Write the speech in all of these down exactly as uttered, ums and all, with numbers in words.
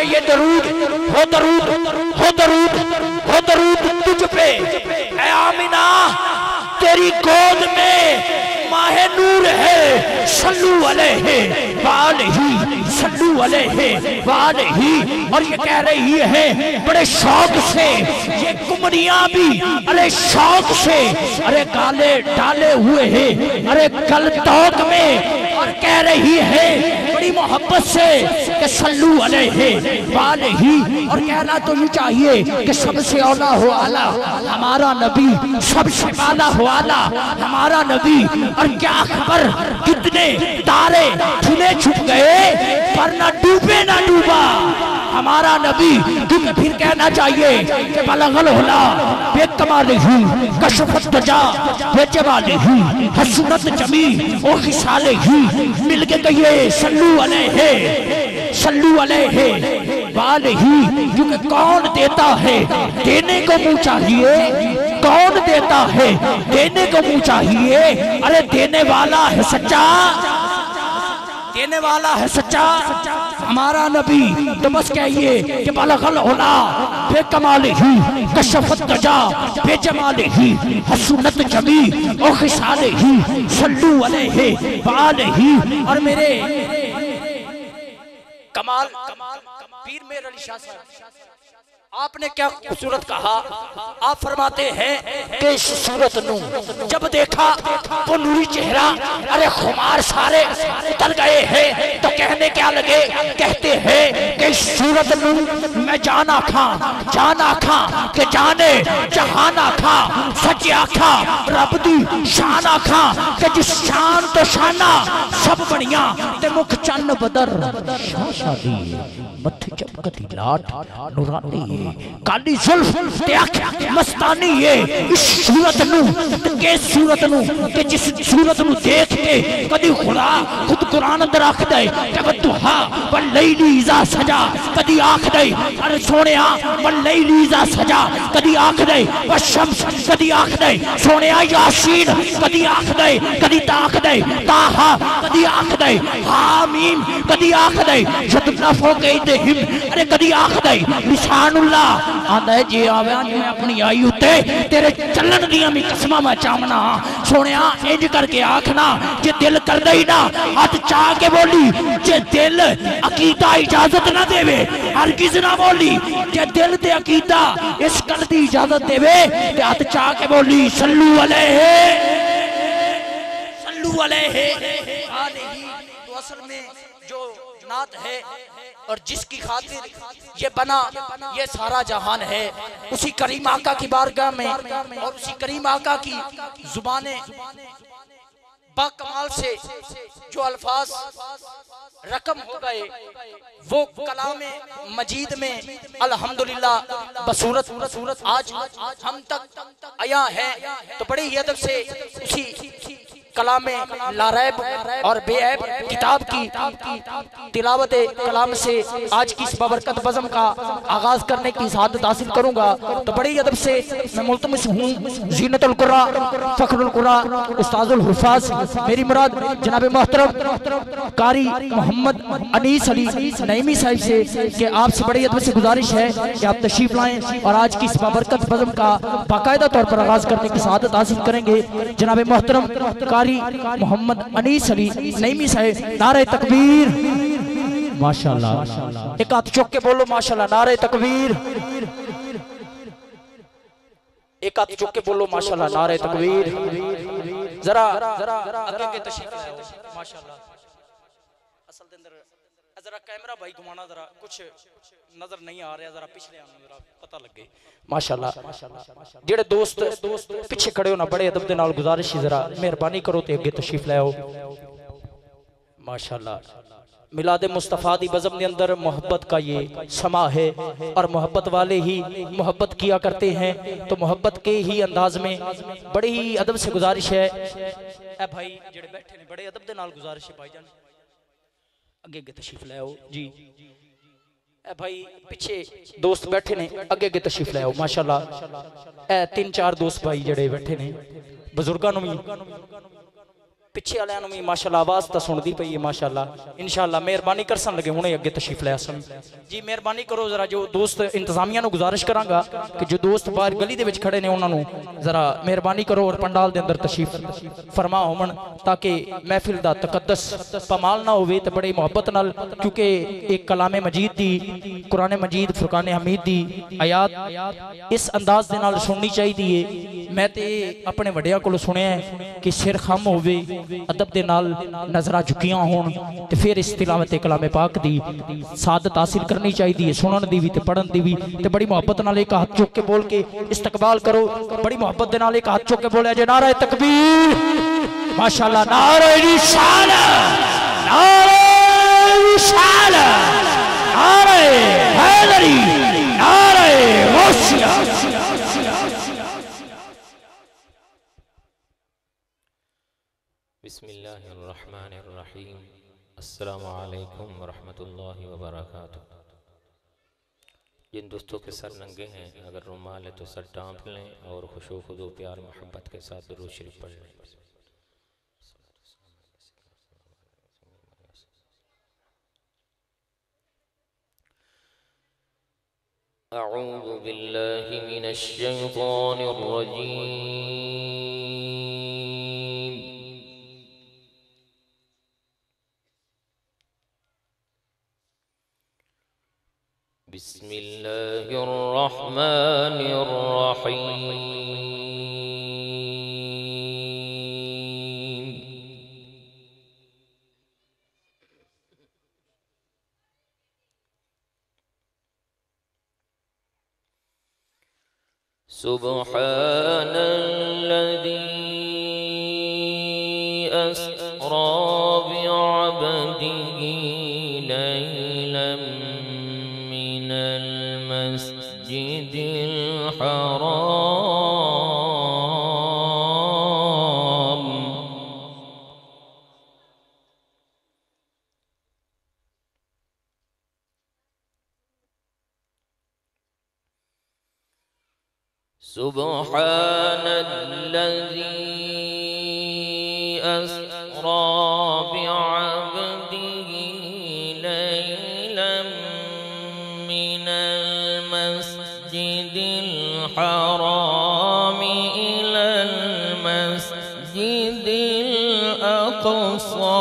कि ये दरूद हो दरूद हो दरूद हो दरूद तुझ पे ऐ आमिना, तेरी गोद में माहे नूर है, सल्लू अलैहि वालैहि सल्लू अलैहि वालैहि। और ये कह रही है बड़े शौक से, ये कुमरियां भी अरे शौक से अरे गाले डाले हुए हैं अरे गल तौक में, और कह रही है बड़ी मोहब्बत से कि सल्लू अलैहि वालैहि। और कहना तो ये चाहिए कि सबसे औला हो आला हमारा नबी, सबसे आला हो आला हमारा नबी। और क्या खबर कितने तारे छुने छुप गए पर ना डूबे ना डूबा हमारा नबी। क्योंकि फिर कहना चाहिए कि बलगल होला बेकमालिही कशफत दजा बेजमालिही हसनत जमी ओ खिसालिही। मिल के कहिए सल्लू अलैहि सल्लू अलैहि वालैहि। क्योंकि कौन देता है देने को मुंह चाहिए, कौन देता है देने को मुंह चाहिए। अरे देने वाला है सच्चा, देने वाला है सच्चा हमारा नबी। तो बस कहिए कि बलगल होला बेकमालिही कशफत दजा बेजमालिही हसनत जमी ओ खिसालिही सल्लू अलैहि वालैहि। और मेरे कमाल पीर मेर अली शाह साहब, आपने क्या खूबसूरत कहा। आप फरमाते हैं कि इस सूरत नू जब देखा वो नूरी चेहरा अरे खुमार सारे उतर गए हैं। तो कहने क्या लगे, कहते हैं कि इस सूरत नू मैं जाना खा जाना खा के जाने जहाना खा सच आखा रब दी शान आखा के जिस शान तो शाना सब बढ़िया ते मुख चन्न बदर शादी मथे चमकती लाट नूरानी काली जुल्फ ते अख मस्तानी है। इस सूरत नू के सूरत नू के जिस सूरत नू देख के कदी खुदा खुद कुरान अंदर आख दे कि बदुहा वन लैली इज़ा सजा, कदी आख दे अरे सोनिया वन लैली इज़ा सजा, कदी आख दे वशम्स, कदी आख दे सोनिया यासीन, कदी आख दे कदी ताख दे ताहा, कदी आख दे हामीम, कदी आख दे यदना फौके हिम, अरे कदी आख दे लिसानुल्लाह आंदा है जे आवे मैं अपनी आई उत्ते तेरे चलन दियां भी कसमां मैं चावना। सोनिया इंज करके आखना जे दिल कर दई ना हाथ चाह के बोली, जे दिल अकीदा इजाजत ना देवे हरगिज ना बोली, जे दिल ते अकीदा इस गल दी इजाजत देवे ते हाथ चाह के बोली सल्लू अलैहि सल्लू अलैहि। तो असल में जो नात है और जिसकी खातिर ये बना ये सारा जहान है, उसी करीम आका की बारगाह में और उसी करीम आका की जुबाने बाकमाल से जो अल्फाज रकम हो गए वो कलामे मजीद में अल्हम्दुलिल्लाह बसूरत आज हम तक आया है। तो बड़े ही अदब से उसी कलामे लारैब और बेऐब किताब की तिलावत कलाम से आज की इस बाबरकत बज़म का आगाज करने की सआदत हासिल करूंगा। तो बड़ी अदब से मैं मुल्तमिस हूँ ज़ीनतुल कुर्रा फ़ख्रुल कुर्रा उस्ताजुल हुफ़ाज़ मेरी मुराद जनाब मोहतरम कारी मोहम्मद अनीस अली नईमी साहिब से कि आपसे बड़ी अदब से गुजारिश है कि आप तशरीफ लाएं और आज की इस बाबरकत बज़म का बाकायदा तौर पर आगाज करने की सआदत हासिल करेंगे। जनाब मोहतरम मोहम्मद अनीस अली नईमी साहब, नारे तकबीर माशाल्लाह, एक हाथ चौक के बोलो माशाल्लाह, नारे तकबीर, एक हाथ चौक के बोलो माशाल्लाह, नारे तकबीर। जरा आगे के तशरीफ लाओ माशाल्लाह। असल के अंदर जरा कैमरा भाई घुमाना, जरा कुछ नजर नहीं आ रहा, जरा पिछले आना जरा पता लगे माशाल्लाह। जेड़े दोस्त पिछे खड़े हो ना बड़े अदब दे नाल गुजारिश जरा मेहरबानी करो ते अगे तशरीफ लाओ माशाल्लाह। मिलाद मुस्तफ़ा दी बज़म के अंदर मोहब्बत का ये समा है और मोहब्बत वाले ही मोहब्बत किया करते हैं। तो मोहब्बत के ही अंदाज में बड़ी ही अदब से गुजारिश है ए भाई जेड़े बैठे ने बड़े अदब दे नाल गुजारिश है भाईजान अगे अगे तशरीफ लाओ जी। ए भाई पिछे दोस्त बैठे ने अगे अगे तशरीफ लाओ माशाल्लाह। ए तीन चार दोस्त भाई जड़े बैठे ने बुजुर्गों भी पिछे वालियां भी माशाअल्लाह आवाज़ तो सुनती पई है माशाअल्लाह। इंशाअल्लाह मेहरबानी करसन लगे हुणे अगे तशरीफ ले आसन जी। मेहरबानी करो जरा जो दोस्त इंतजामिया गुजारिश करांगा कि जो दोस्त बाहर गली दे विच खड़े ने उन्होंने जरा मेहरबानी करो और पंडाल दे अंदर तशरीफ फरमा होवन ताकि महफिल दा तकद्दस पमाल ना होवे ते बड़ी मुहब्बत नाल, क्योंकि एक कलामे मजीद दी कुरान मजीद फुरकान हमीद दी आयात इस अंदाज दे नाल सुननी चाहिए। मैं ते अपने वड्डियां कोलों सुनिया कि सिर खम होवे अदब दे नाल नजरा झुकियां होन ते फिर इस तिलावत कलामे पाक दी सादत हासिल करनी चाहिए, सुनन दी भी ते पढ़न दी भी। ते बड़ी मोहब्बत नाल एक हाथ चुक के बोल के इस्तकबाल करो, बड़ी मोहब्बत दे नाल एक हाथ चुक के बोलिया जे नारा तकबीर माशाअल्लाह, नारा रिसालत, नारा रिसालत, नारा हैदरी, नारा गौसिया। बिस्मिल्लाहिर्रहमानिर्रहीम। अस्सलामु अलैकुम वरहमतुल्लाहि वबरकातुहू। जिन दोस्तों के सर नंगे हैं अगर रुमाल है तो सर टाँप लें और खुशो खुदो प्यार मोहब्बत के साथ दुरूद शरीफ पढ़ लें। अऊज़ु बिल्लाहि मिनश शैतानिर रजीम। बिस्मिल्लाहिर रहमानिर रहीम। सुब्हानल्लज़ी अस्रा बिअब्दिही लैलन मिनल मस्जिदिल हराम सुब्हानल्लज़ी अस्रा बिअब्दिही लैलन मिनल मस्जिदिल हराम इलल मस्जिदिल अक़सा।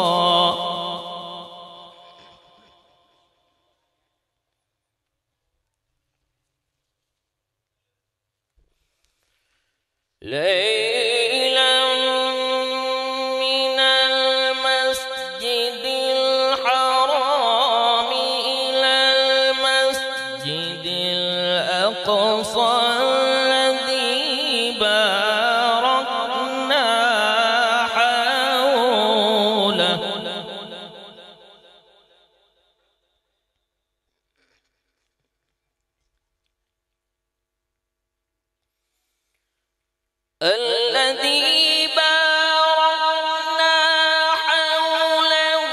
लैलन मिनल मस्जिदिल हराम इलल मस्जिदिल अक़सा अल्लज़ी बारकना हौलहु। الذي باركنا حوله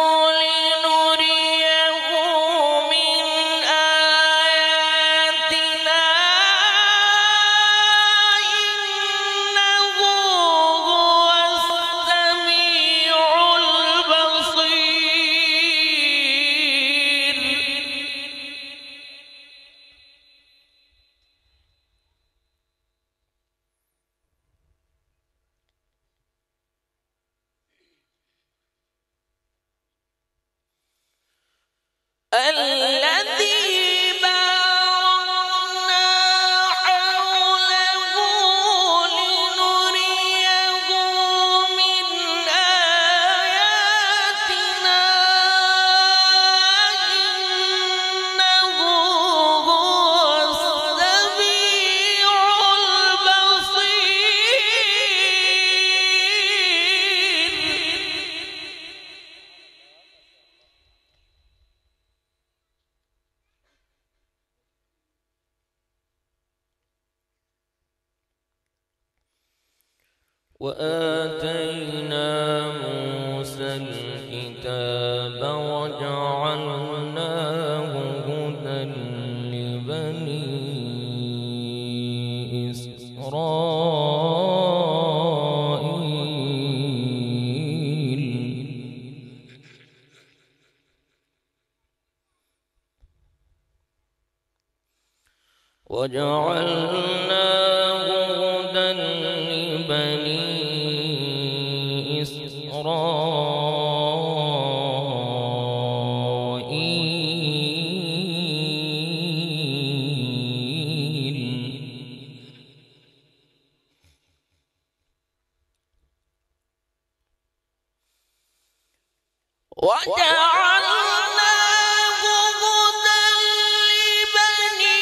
لنريه من آياتنا إنه هو السميع البصير. الذي باركنا حوله لنريه من آياتنا إنه هو السميع البصير. وآتينا موسى الكتاب وجعلناه هدى لبني إسرائيل. وجعلناه هدى لبني إسرائيل وجعلناه هدى لبني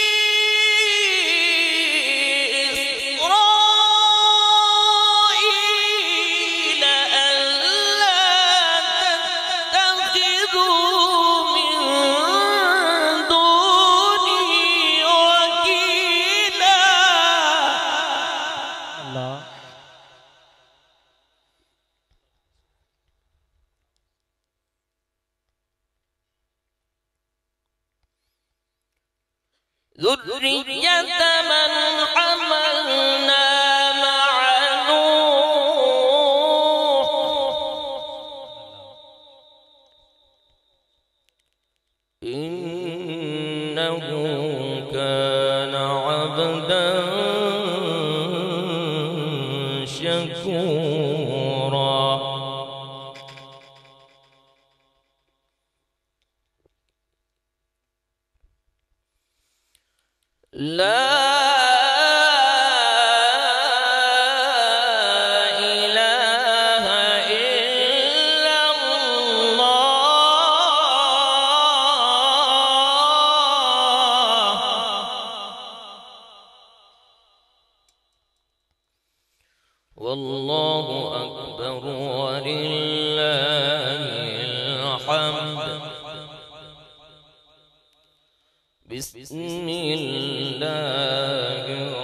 إسرائيل ألا تتخذوا من دوني وكيلا. الله. ذرية من حملنا مع نوح إنه كان عبدا شكورا. لا إله إلا الله والله أكبر ولله الحمد. بسم الله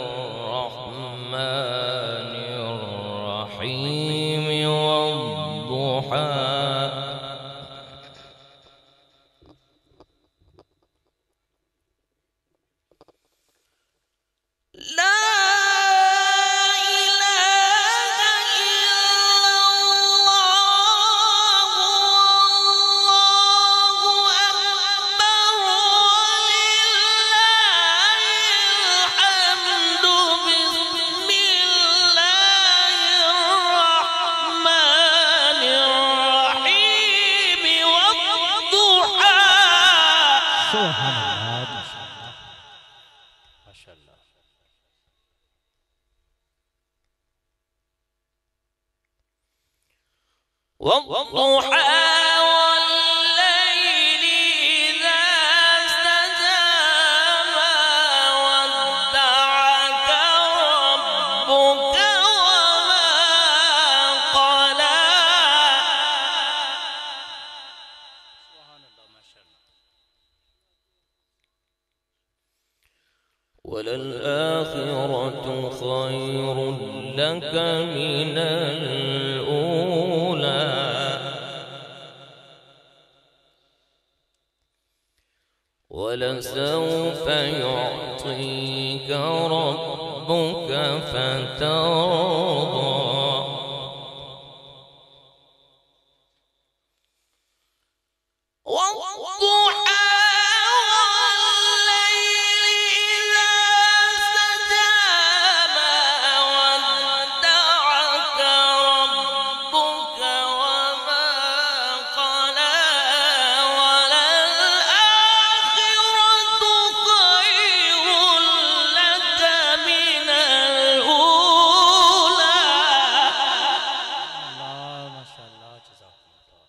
الرحمن الرحيم والضحى لا إله إلا الله والله أكبر ولله الحمد. بسم الله الرحمن الرحيم والضحى. سبحان الله. ما شاء الله. والضحى والليل إذا سجى ما ودعك ربك وما قلى. سبحان الله. ما شاء الله. وللآخرة خير لك من الأولى ولسوف يعطيك ربك فترضى. والضحى والليل إذا سجى ما ودعك ربك وما قلى. وللآخرة خير لك من الأولى. الله. ما شاء الله. جزاكم الله.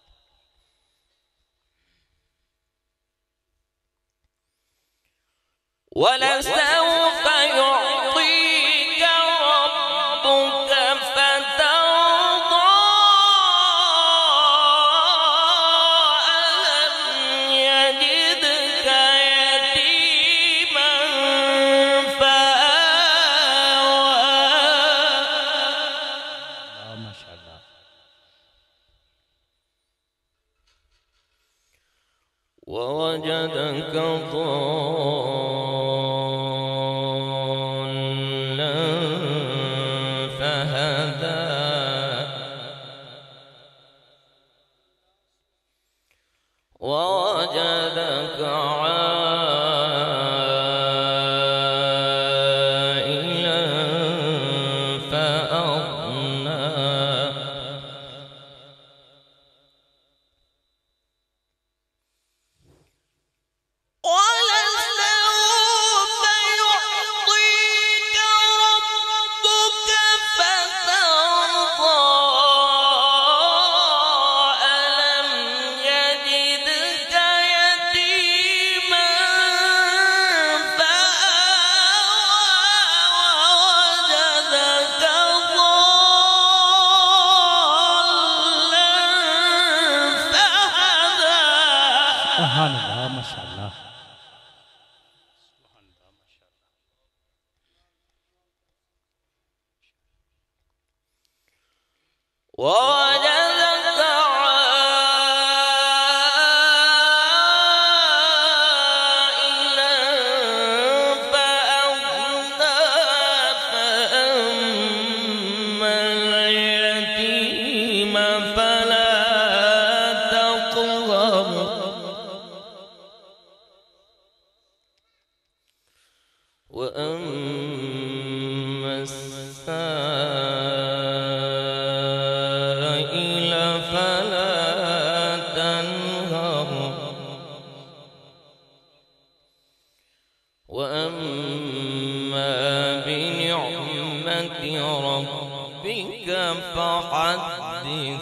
ولسوف يعطيك ربك فترضى. ألم يجدك يتيما فآوى. الله. ما شاء الله. ووجدك ضالا فهدى. ووجدك عائلا فأغنى ووجدك عائلا فأغنى فأما اليتيم فلا تقهر وأما السائل فلا تنهر وأما بنعمة ربك فحدث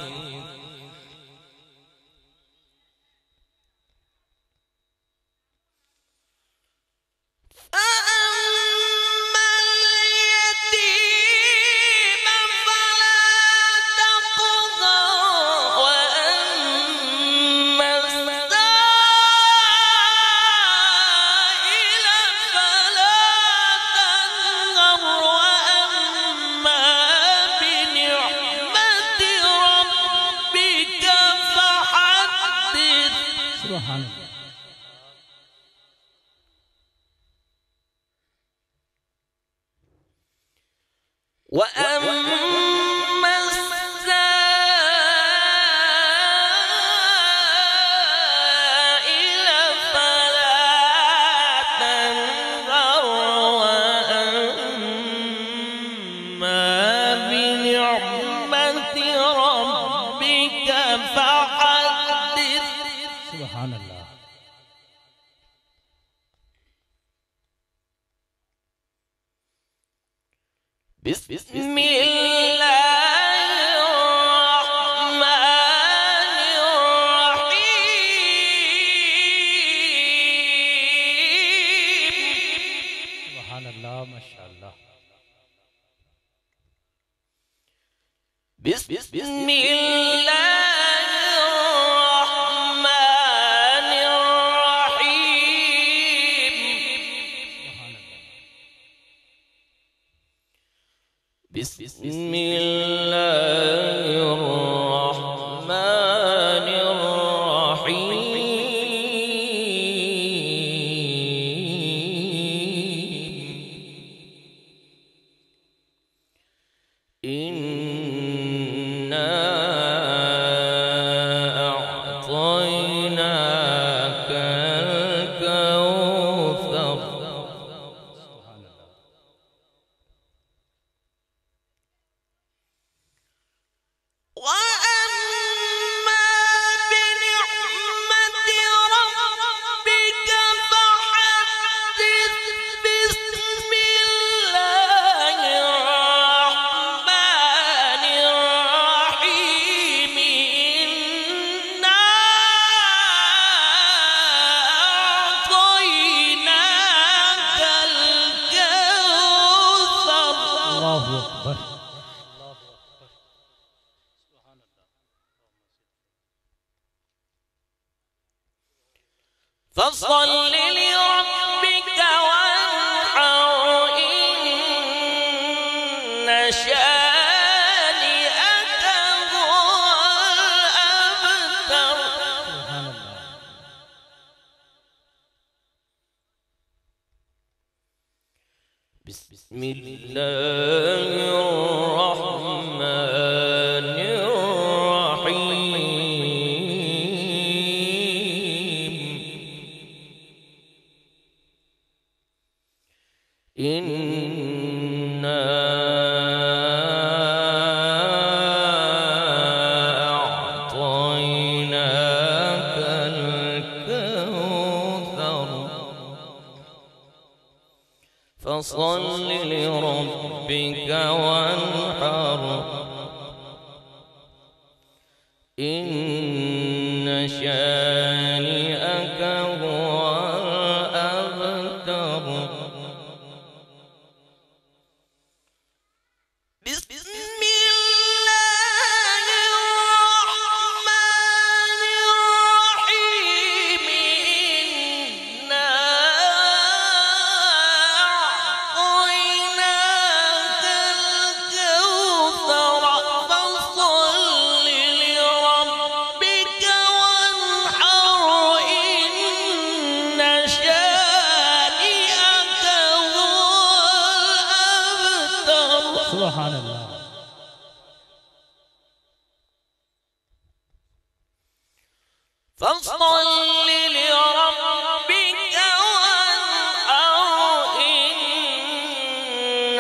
وأما السائل فلا تنهر وأما بنعمة ربك فحدث. سبحان الله. بسم الله الرحمن الرحيم. سبحان الله ما شاء الله. بسم الله الرحمن الرحيم. بسم الله الرحمن الرحيم. إنا أعطيناك الكوثر. وأما بنعمة ربك فحدث. بسم الله الرحمن الرحيم. إنا أعطيناك الكوثر. الله أكبر. فصل لربك وانحر إن شانئك هو الأبتر. بسم الله الرحمن الرحيم. إنا फसल लिरब्बिका वन्हर इन्न शानिअका हुवल अबतर। सुभान अल्लाह। फस्सल्लि लिरब्बिका वन्हर इन्न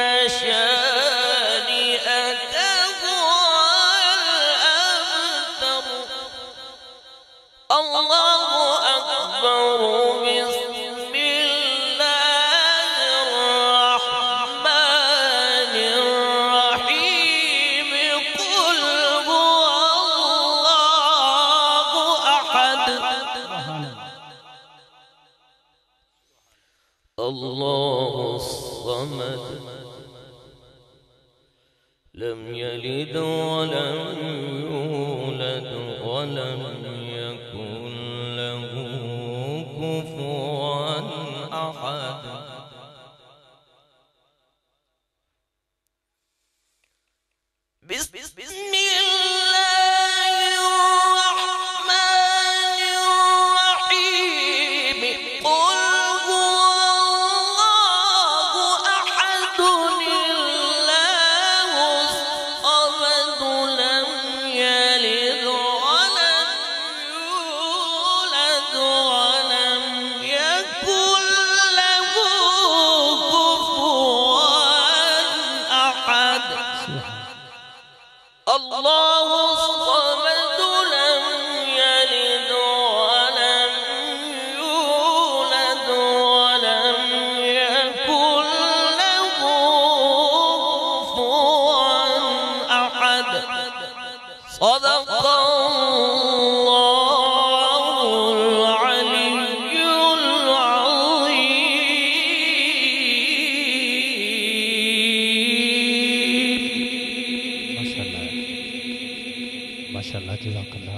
शानिअका हुवल अबतर। अल्लाहु अकबर। अल्लाहु समद लम यलिद वलम यूलद वलम यकुन लहू कुफुवन अहद। अल्लाहु समद लम यलिद वलम यूलद वलम यकुन लहू कुफुवन अहद। सदक़ल्लाहुल अलिय्युल अज़ीम। माशाअल्लाह, जज़ाकल्लाह।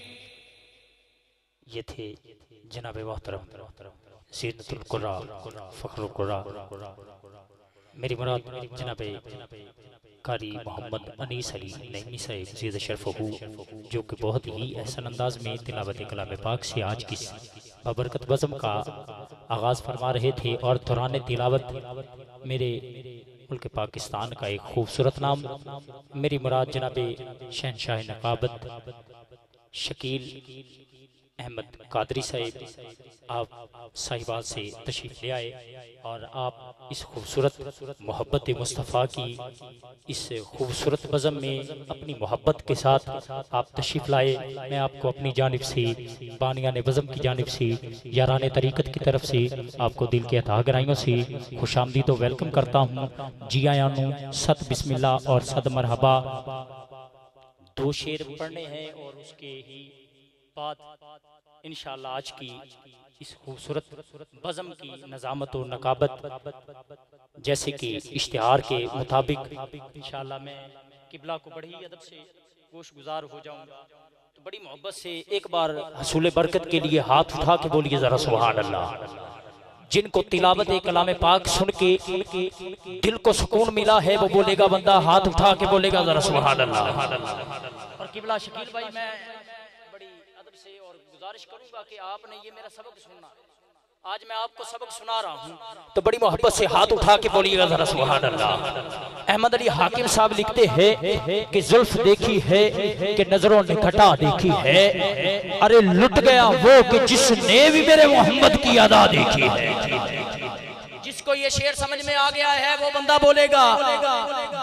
ये थे जनाब मोहतरम सीरतुल कुर्रा फखरुल कुर्रा, मेरी मुराद जनाब कारी मोहम्मद अनीस अली नईमी साहिब ज़ियद शरफ़हू, जो कि बहुत ही एहसन अंदाज में तिलावत कलाम पाक से आज की बबरकत बज़म का आगाज़ फरमा रहे थे। और दौरान तिलावत मेरे मुल्क पाकिस्तान का एक खूबसूरत नाम, मेरी मुराद जनाब शहनशाह नकाबत शकील अहमद कादरी साहिब, आप साहिबाल से तशरीफ़ ले आए और आप इस खूबसूरत मोहब्बत मुस्तफ़ा की इस खूबसूरत बज़म में अपनी मोहब्बत के साथ आप तशरीफ़ लाए। मैं आपको अपनी जानिब से, बानियाने बज़म की जानिब से, याराने तरीक़त की तरफ से आपको दिल के अता गहराइयों से खुशामदीद तो वेलकम करता हूँ। जी आयानू, सत बिस्मिल्लाह और सद मरहबा। दो शेर पढ़ने हैं और उसके ही बाद इंशाअल्लाह आज की इस खूबसूरत बज़म की नज़ामत और नकाबत जैसे कि इश्तिहार के मुताबिक इंशाअल्लाह मैं किबला को बड़ी अदब से गोश गुजार हो जाऊंगा। तो बड़ी मोहब्बत से एक बार हसूल बरकत के लिए हाथ उठा के बोलिए जरा सुभान अल्लाह। जिनको तिलावत कलाम पाक सुन के दिल को सुकून मिला है वो बोलेगा, बंदा हाथ उठा के बोलेगा जरा सुभान अल्लाह। और किबला शकील भाई, मैं बड़ी अदब से और गुजारिश करूंगा कि आपने ये मेरा सबक सुनना, आज मैं आपको सबक सुना रहा हूँ, तो बड़ी मोहब्बत से हाथ उठा के बोलिएगा जरा सुभान अल्लाह। अहमद अली हाकिम साहब लिखते हैं कि जुल्फ देखी है कि नजरों ने घटा देखी है, अरे लुट गया वो कि जिसने भी मेरे मोहम्मद की अदा देखी है। जिसको ये शेर समझ में आ गया है वो बंदा बोलेगा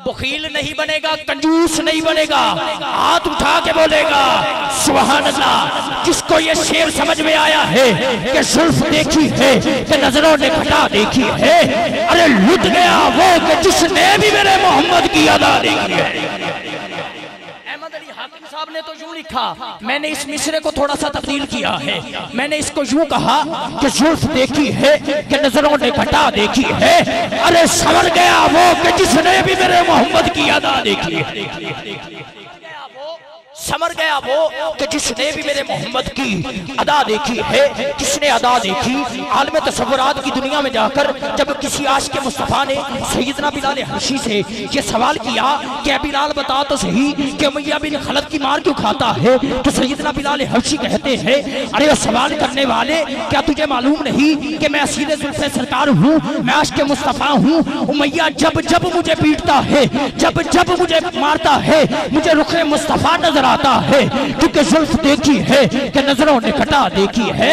बखील नहीं बनेगा, कंजूस नहीं बनेगा, हाथ उठा के बोलेगा सुभान अल्लाह। जिसको ये शेर समझ में आया है कि जुल्फ देखी है कि नजरों ने घटा देखी है, अरे लुट गया वो कि जिसने भी मेरे मोहम्मद की अदा देखी है। साहब ने तो यूं लिखा, मैंने इस मिसरे को थोड़ा सा तब्दील किया है। मैंने इसको यूं कहा कि जुल्फ देखी है कि नजरों ने घटा देखी है, अरे संवर गया वो कि जिसने भी मेरे मोहम्मद की अदा देखी है। समर गया वो कि जिसने भी मेरे मोहम्मद की अदा देखी है। किसने अदा देखी? आलम तसव्वुरात की दुनिया में जाकर जब किसी आशिक़ मुस्तफ़ा ने सैयदना बिलाल हबशी से ये सवाल किया कि बिलाल बता तो सही कि उमैया बिन खलद की मार क्यों खाता है, तो सैयदना बिलाल हबशी कहते हैं अरे सवाल करने वाले, क्या तुझे मालूम नहीं कि मैं असीर जुल्फ़े सरकार हूँ, मैं आशिक़ मुस्तफ़ा हूँ। उमैया जब जब मुझे पीटता है, जब जब मुझे मारता है, मुझे रुखे मुस्तफ़ा नजर आता है, क्योंकि जुल्फ देखी है कि नजरों ने घटा देखी है।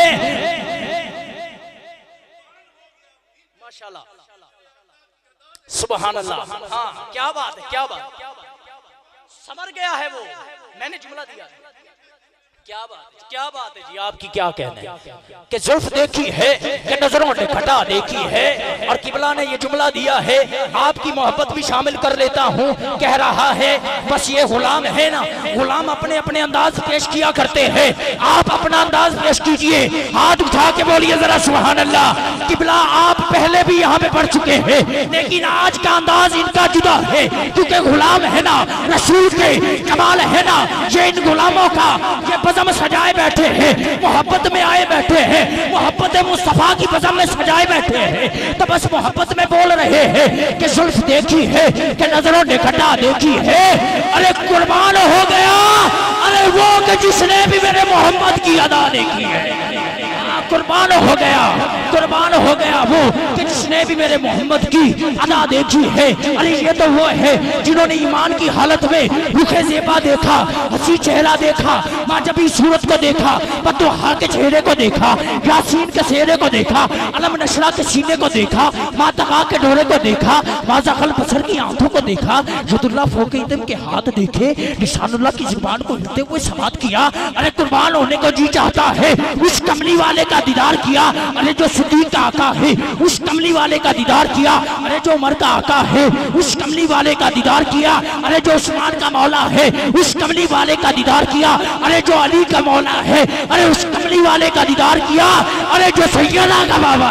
माशाल्लाह, सुभान अल्लाह। हाँ, क्या बात है, क्या बात, समर गया है वो। मैंने जुमला दिया, क्या बात, क्या बात है जी, आपकी क्या कहना है कि जुल्फ देखी है कि नजरों ने घटा देखी है। और किबला ने ये जुमला दिया है, आपकी मोहब्बत भी शामिल कर लेता हूँ। कह रहा है बस ये गुलाम है ना, गुलाम अपने अपने अंदाज पेश किया करते हैं, आप अपना अंदाज पेश कीजिए, हाथ उठा के बोलिए जरा सुभान अल्लाह। किबला आप पहले भी यहाँ पे पढ़ चुके हैं, लेकिन आज का अंदाज इनका जुदा है, क्योंकि गुलाम है ना, रसूल के कमाल है ना, ये इन गुलामों का ये बज़म सजाए बैठे हैं, मोहब्बत में आए बैठे हैं, मोहब्बत मुस्तफा की बज़म में सजाए बैठे हैं। तो बस मोहब्बत में बोल रहे हैं कि जुल्फ देखी है कि नजरों ने घटा देखी है, अरे कुर्बान हो गया अरे वो कि जिसने भी मेरे मोहम्मद की अदा देखी है। कुर्बान हो गया, कुर्बान हो गया वो कि जिसने भी मेरे मोहम्मद की अदा देखी है। अरे ये तो वो है जिन्होंने ईमान की हालत में रुखे ज़ेबा देखा, हंसी चेहरा देखा, माजबी सूरत को देखा, बद्दुहा के चेहरे को देखा, यासीन के चेहरे को देखा, अलम नशरा के सीने को देखा, मातका के डोरे को देखा, माज़ाक़ल बसर की आंखों को देखा, यदुल्लाह फ़ौक़ इदम के हाथ देखे, निशानुल्लाह की ज़ुबान को हिलते हुए समात किया। अरे कुर्बान होने को जी चाहता है, उस कमली वाले का दीदार किया, अरे जो सिद्दीक़ का आका है उस कमली वाले का दीदार किया, अरे जो उमर का आका है उस कमली वाले का दीदार किया, अरे जो उस्मान का मौला है उस कमली वाले का दीदार किया, अरे जो अली का मौला है अरे उस कमली वाले का दीदार किया, अरे जो सैयदा का बाबा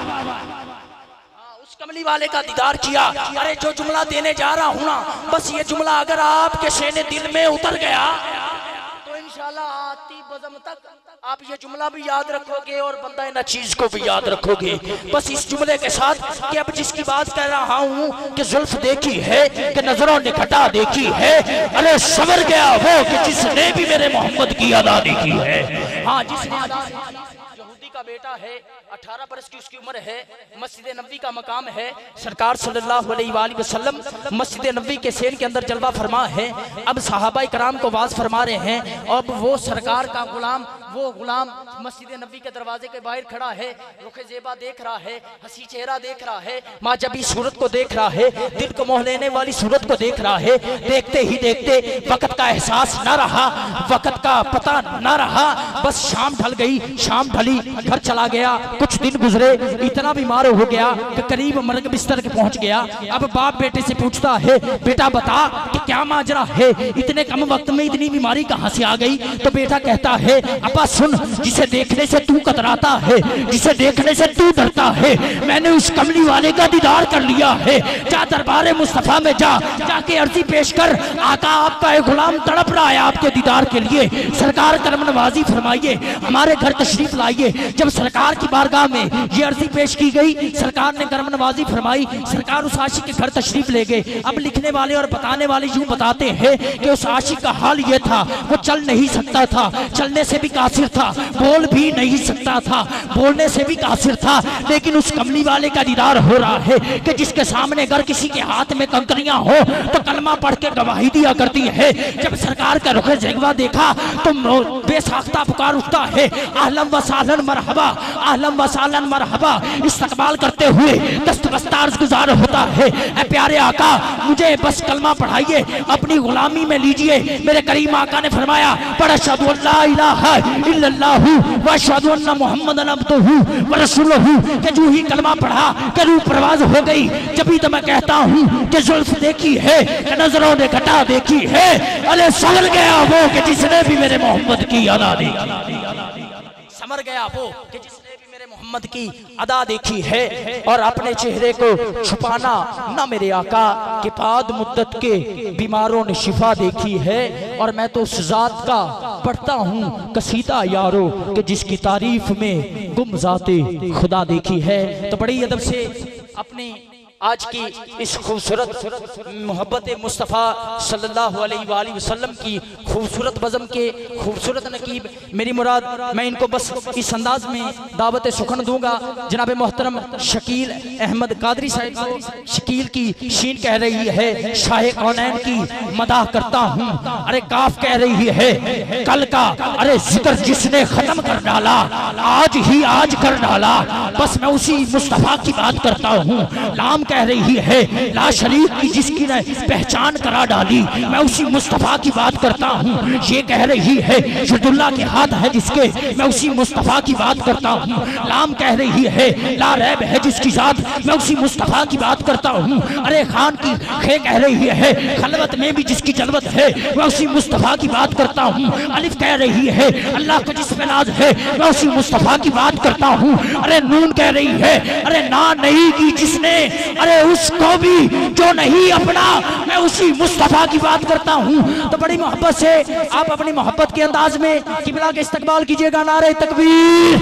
उस कमली वाले का दीदार किया। अरे जो जुमला देने जा रहा हूँ ना, बस ये जुमला अगर आपके शेने दिल में उतर गया तो इंशाल्लाह आती बज़म तक आप ये जुमला भी याद रखोगे और बंदा इन चीज को भी याद रखोगे। बस इस जुमले के साथ कि अब जिसकी बात कर रहा हूँ कि जुल्फ देखी है कि नजरों ने घटा देखी है, अरे सवर गया वो कि जिसने भी मेरे मोहम्मद की अदा देखी है। हाँ, जिसने अदा यहूदी का बेटा है, अठारह बरस की उसकी उम्र है, मस्जिद नबी का मकाम है, सरकार सल्लल्लाहु अलैहि वसल्लम मस्जिद नबी के सेन के अंदर जलवा फरमा है। अब सहाबा कराम को वाज फरमा रहे हैं, अब वो सरकार का गुलाम, वो गुलाम मस्जिद नबी के दरवाजे के बाहर खड़ा है, रुखे ज़ेबा देख रहा है, हंसी चेहरा देख रहा है, माजबी सूरत को देख रहा है, दिल को मोह लेने वाली सूरत को देख रहा है। देखते ही देखते वक़्त का एहसास न रहा, वक़्त का पता न रहा, बस शाम ढल गई, शाम ढली, घर चला गया। कुछ दिन गुजरे, इतना बीमार हो गया कि करीब मर्ग बिस्तर के पहुंच गया। अब बाप बेटे से पूछता है, बेटा बता कि क्या माजरा है, इतने कम वक्त में इतनी बीमारी कहां से आ गई? तो बेटा कहता है, अब्बा सुन, जिसे देखने से तू कतराता है, जिसे देखने से तू डरता है, मैंने उस कमली वाले का दीदार कर लिया है। जा दरबार मुस्तफा में जा, जाके अर्जी पेश कर, आका आपका एक गुलाम तड़प रहा है आपके दीदार के लिए, सरकार करम नवाजी फरमाइए, हमारे घर तशरीफ लाइए। जब सरकार की बारगाह में ये अर्जी पेश की गई, सरकार ने करम नवाजी फरमाई, सरकार उस आशिक के घर तशरीफ ले गए। अब लिखने वाले और बताने वाले यूं बताते हैं कि उस आशिक का हाल ये था, वो चल नहीं सकता था, चलने से भी कासिर था, बोल भी नहीं सकता था, बोलने से भी कासिर था, लेकिन उस कमली वाले का दीदार हो रहा है कि जिसके सामने अगर किसी के हाथ में कंकरियां हो तो कलमा पढ़ के गवाही दिया करती है। जब सरकार का रुख ज़ेबा देखा तो बेसाख्ता पुकार उठता है, आहलन व सालन मरहबा, आहलन व सालन मरहबा, इस्तकबाल करते हुए दस्तबस्तार गुजार होता है। ऐ प्यारे आका, मुझे बस कलमा पढ़ाइए, अपनी गुलामी में लीजिए। मेरे करीम आका ने फरमाया, पढ़ अशहदु अल्ला इलाहा इल्लल्लाहु व अशहदु अन्ना मुहम्मदन अब्दुहु व रसूलुहु। के जो ही कलमा पढ़ा के रूह परवाज हो गई। जब भी तो मैं कहता हूँ कि जुल्फ देखी है कि नजरों ने घटा देखी है, अरे समझ गया वो कि जिसने भी मेरे मोहम्मद की अदा देखी, समझ गया वो कि जिसने भी मेरे मोहम्मद की अदा देखी है। और अपने चेहरे को छुपाना ना मेरे आका के बाद मुद्दत के बीमारों ने शिफा देखी है। और मैं तो उस जात का पढ़ता हूँ कसीदा यारो कि जिसकी तारीफ में गुम जाते खुदा देखी है। तो बड़ी अदब से अपने आज की इस खूबसूरत मोहब्बत मुस्तफ़ा सल्लल्लाहु अलैहि वसल्लम की खूबसूरत बज़म के खूबसूरत नकीब, मेरी मुराद मैं इनको बस इस अंदाज में दावत सुखन दूंगा। जनाब मोहतरम शकील अहमद कादरी साहब को शकील की शीन कह रही है, शाह कौनैन की मदाह करता हूँ। अरे काफ कह रही है कल का, अरे जिक्र जिसने खत्म कर डाला आज ही आज कर डाला। बस मैं उसी मुस्तफ़ा की बात करता हूँ। लाम कह रही है ला शरीक की जिसकी ने पहचान करा डाली, मैं उसी मुस्तफ़ा की बात करता हूँ। ये कह रही है शर्दुल्लाह के हाथ है जिसके, मैं उसी मुस्तफ़ा की बात करता हूँ। लाम कह रही है ला रैब है जिसकी जात, मैं उसी मुस्तफ़ा की बात करता हूँ। अरे खान की खे कह रही है खलवत में भी जिसकी जलवत है, मैं उसी मुस्तफ़ा की बात करता हूँ। अलिफ कह रही है अल्लाह का जिस पे नाज है, मैं उसी मुस्तफ़ा की बात करता हूँ। अरे नून कह रही है अरे ना नहीं की जिसने, अरे उसको भी जो नहीं अपना, मैं उसी मुस्तफ़ा की बात करता हूँ। तो बड़ी मोहब्बत से आप अपनी मोहब्बत के अंदाज में किबला के इस्तकबाल कीजिएगा। नारे तकबीर,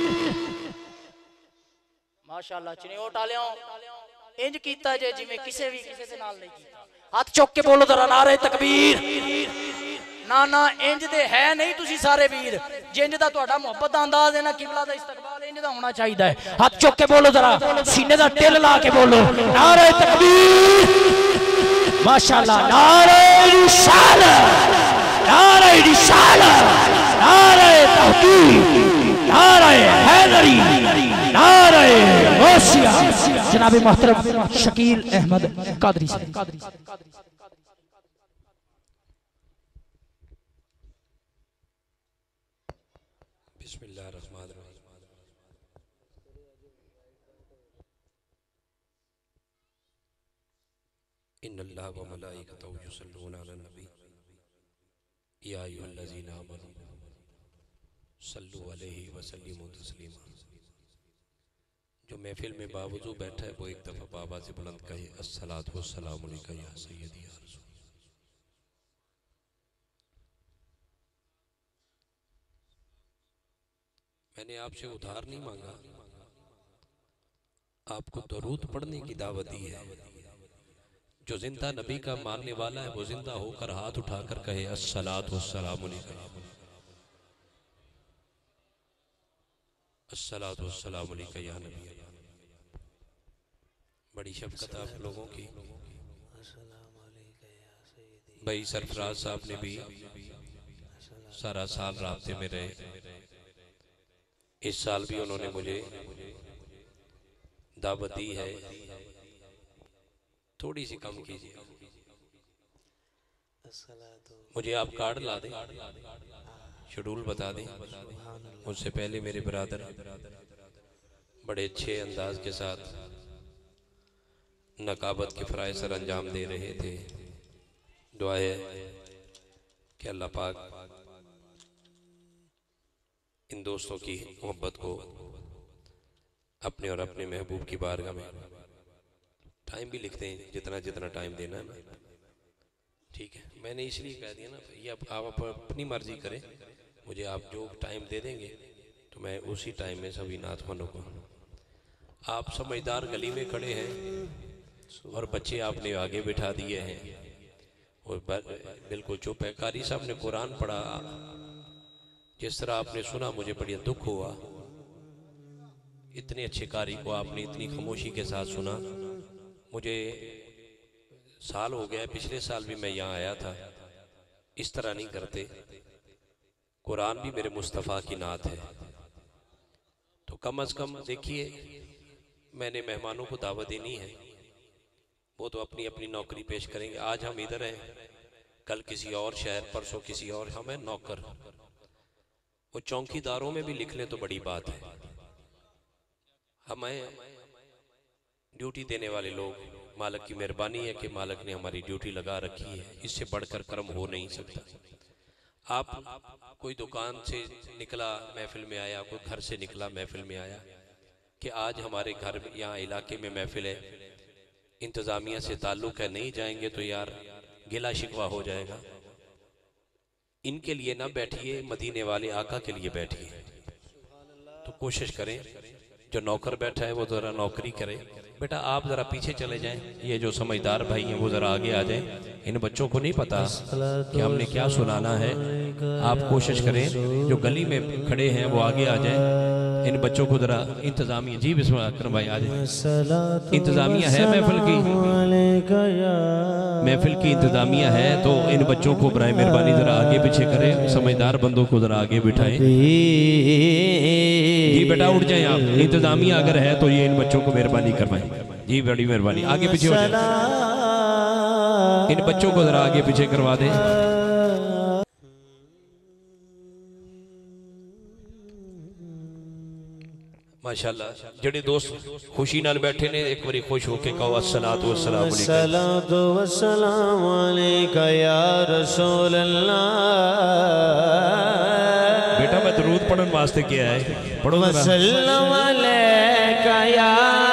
माशाअल्लाह। चिनियो टालियों इंज कीता जे जिवें किसे भी किसे दे नाल नहीं कीता। हाथ चुक के बोलो जरा नारे तकबीर। ना ना इंज दे है नहीं तुसी सारे वीर, जिंज दा तुहाडा मोहब्बत दा अंदाज है ना किबला दा इस्तकबाल इंज दा होना चाहिए है। हाथ चुक के बोलो जरा, सीने दा टिल ला के बोलो नारे तकबीर, माशाअल्लाह। नारे रिसालत, नारे रिसालत, नारे तहकीक, नारे हैदरी, नारे गौसिया। जनाब मोहतरम शकील अहमद कादरी साहब। इन्नल्लाह व मलाइकतहु युसल्लूना अलन नबी या अय्युहल्लज़ीना आमनू सल्लु अलैहि व सल्लिमू तस्लीमा। जो महफिल में बावजू बैठा है वो एक दफ़ा बाबा से बुलंद कहे अस्सलातु वस्सलामु अलैका या सय्यदी या रसूल। मैंने आपसे उधार नहीं मांगा, आपको दरूद पढ़ने की दावत दी है। जो जिंदा नबी का मानने वाला है वो जिंदा होकर हाथ उठाकर कहे अस्सलातु वस्सलामु अलैका, अस्सलातु वस्सलामु अलैका या नबी। बड़ी शफकत आप लोगों की। भाई सरफराज साहब ने भी सारा साल रास्ते में रहे, इस साल भी उन्होंने मुझे दावत दी है। थोड़ी सी कम कीजिए, मुझे आप कार्ड ला दें, शेड्यूल बता दें। मुझसे पहले मेरे ब्रदर बड़े अच्छे अंदाज के साथ नकाबत के फ़राइज़ सर अंजाम दे रहे थे। दुआ है कि अल्लाह पाक इन दोस्तों की मोहब्बत को अपने और अपने महबूब की बारगाह में, टाइम भी लिखते हैं जितना जितना टाइम देना है ना, ठीक है। मैंने इसलिए कह दिया ना, ये आप, आप अपनी मर्जी करें, मुझे आप जो टाइम दे देंगे तो मैं उसी टाइम में सभी नातमनों को। आप समझदार गली में खड़े हैं और बच्चे आपने आगे बिठा दिए हैं और बिल्कुल चुप है। कारी साहब ने कुरान पढ़ा, जिस तरह आपने सुना मुझे बड़ी दुख हुआ। इतने अच्छे कारी को आपने इतनी खामोशी के साथ सुना। मुझे साल हो गया, पिछले साल भी मैं यहाँ आया था, इस तरह नहीं करते। कुरान भी मेरे मुस्तफ़ा की नात है। तो कम अज़ कम देखिए, मैंने मेहमानों को दावत देनी है, वो तो अपनी अपनी नौकरी पेश करेंगे। आज हम इधर हैं, कल किसी और शहर, परसों किसी और। हम हैं नौकर। वो चौकीदारों में भी लिख लें तो बड़ी बात है। हमें ड्यूटी देने वाले लोग, मालिक की मेहरबानी है कि मालिक ने हमारी ड्यूटी लगा रखी है, इससे बढ़कर कर्म हो नहीं सकता। आप कोई दुकान से निकला महफिल में आया, कोई घर से निकला महफिल में आया कि आज हमारे घर यहाँ इलाके में महफिल है, इंतज़ामिया से ताल्लुक़ है, नहीं जाएंगे तो यार गिला शिकवा हो जाएगा। इनके लिए ना बैठिए, मदीने वाले आका के लिए बैठिए। तो कोशिश करें, जो नौकर बैठा है वो ज़रा नौकरी करे। बेटा आप ज़रा पीछे चले जाएं, ये जो समझदार भाई हैं वो ज़रा आगे आ जाएं। इन बच्चों को नहीं पता कि हमने क्या सुनाना है। आप कोशिश करें, जो गली में खड़े हैं वो आगे आ जाएं। इन बच्चों को ज़रा इंतज़ामिया, जी बिस्मिल्लाह अकरम भाई आ जाए। इंतज़ामिया है महफिल की, महफिल की इंतज़ामिया है, तो इन बच्चों को बराए मेहरबानी ज़रा आगे पीछे करें। समझदार बंदों को ज़रा आगे बिठाएं। जी बेटा उठ जाएं आप। इंतज़ामिया अगर है तो ये इन बच्चों को मेहरबानी करवाएं। जी बड़ी मेहरबानी, आगे पीछे हो जाए। इन बच्चों को ज़रा आगे पीछे करवा दें। माशाअल्लाह। जेडे दोस्त खुशी नाल बैठे ने, एक बारी खुश होके कहो अस्सलातु वस्सलाम अलैका या रसूल अल्लाह। बेटा मैं दरूद पढ़ने वास्ते किया है, पढ़ो वसल्लम अलैका या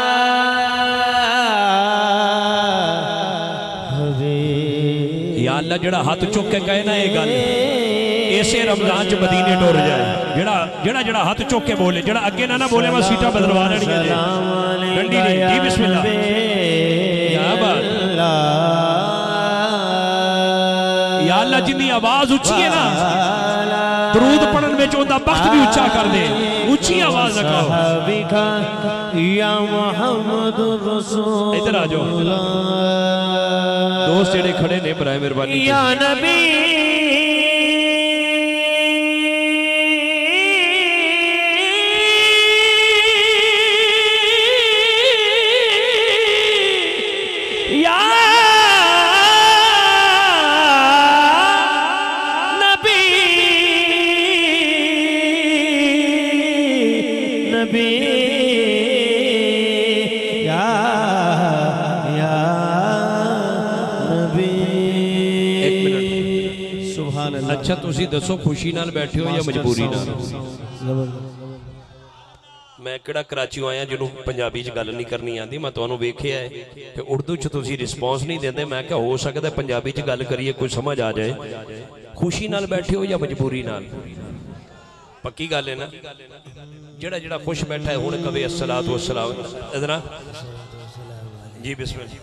हबीब। या अल्लाह जेड़ा हाथ चुक के कहे ना ये गल, ऐसे रमजान च मदीने टुर जाए। जेड़ा जेड़ा जेड़ा हाथ चुक के बोले, जेड़ा अगे ना ना बोले मैं सीटा बदलवा लेनियां ने, डंडी नहीं। जी बिस्मिल्लाह। या बात। या अल्लाह जिंदी आवाज उच्ची है ना, दरूद पढ़न में ओंदा वक्त भी उच्चा कर दे। ऊंची आवाज लगाओ। या मुहम्मदुर रसूल। इधर आ जाओ दोस्त जेड़े खड़े ने, बराए मेहरबानी। या नबी अच्छा तुसी दसो खुशी नाल बैठे हो या मजबूरी नाल? मैं किहड़ा कराची आया जिन्हों पंजाबी च गल नहीं करनी आती। मैं तुहानू वेखिया है कि उर्दू च तुसी रिस्पॉन्स नहीं देंदे। मैं क्या हो सकता है पंजाबी च गल करिए कोई समझ आ जाए। खुशी नाल बैठे हो या मजबूरी नाल? पक्की गल है ना? जेड़ा जेड़ा खुश बैठा है हुण कवे अस्सलातु वस्सलाम। इधर जी बिस्मिल्लाह।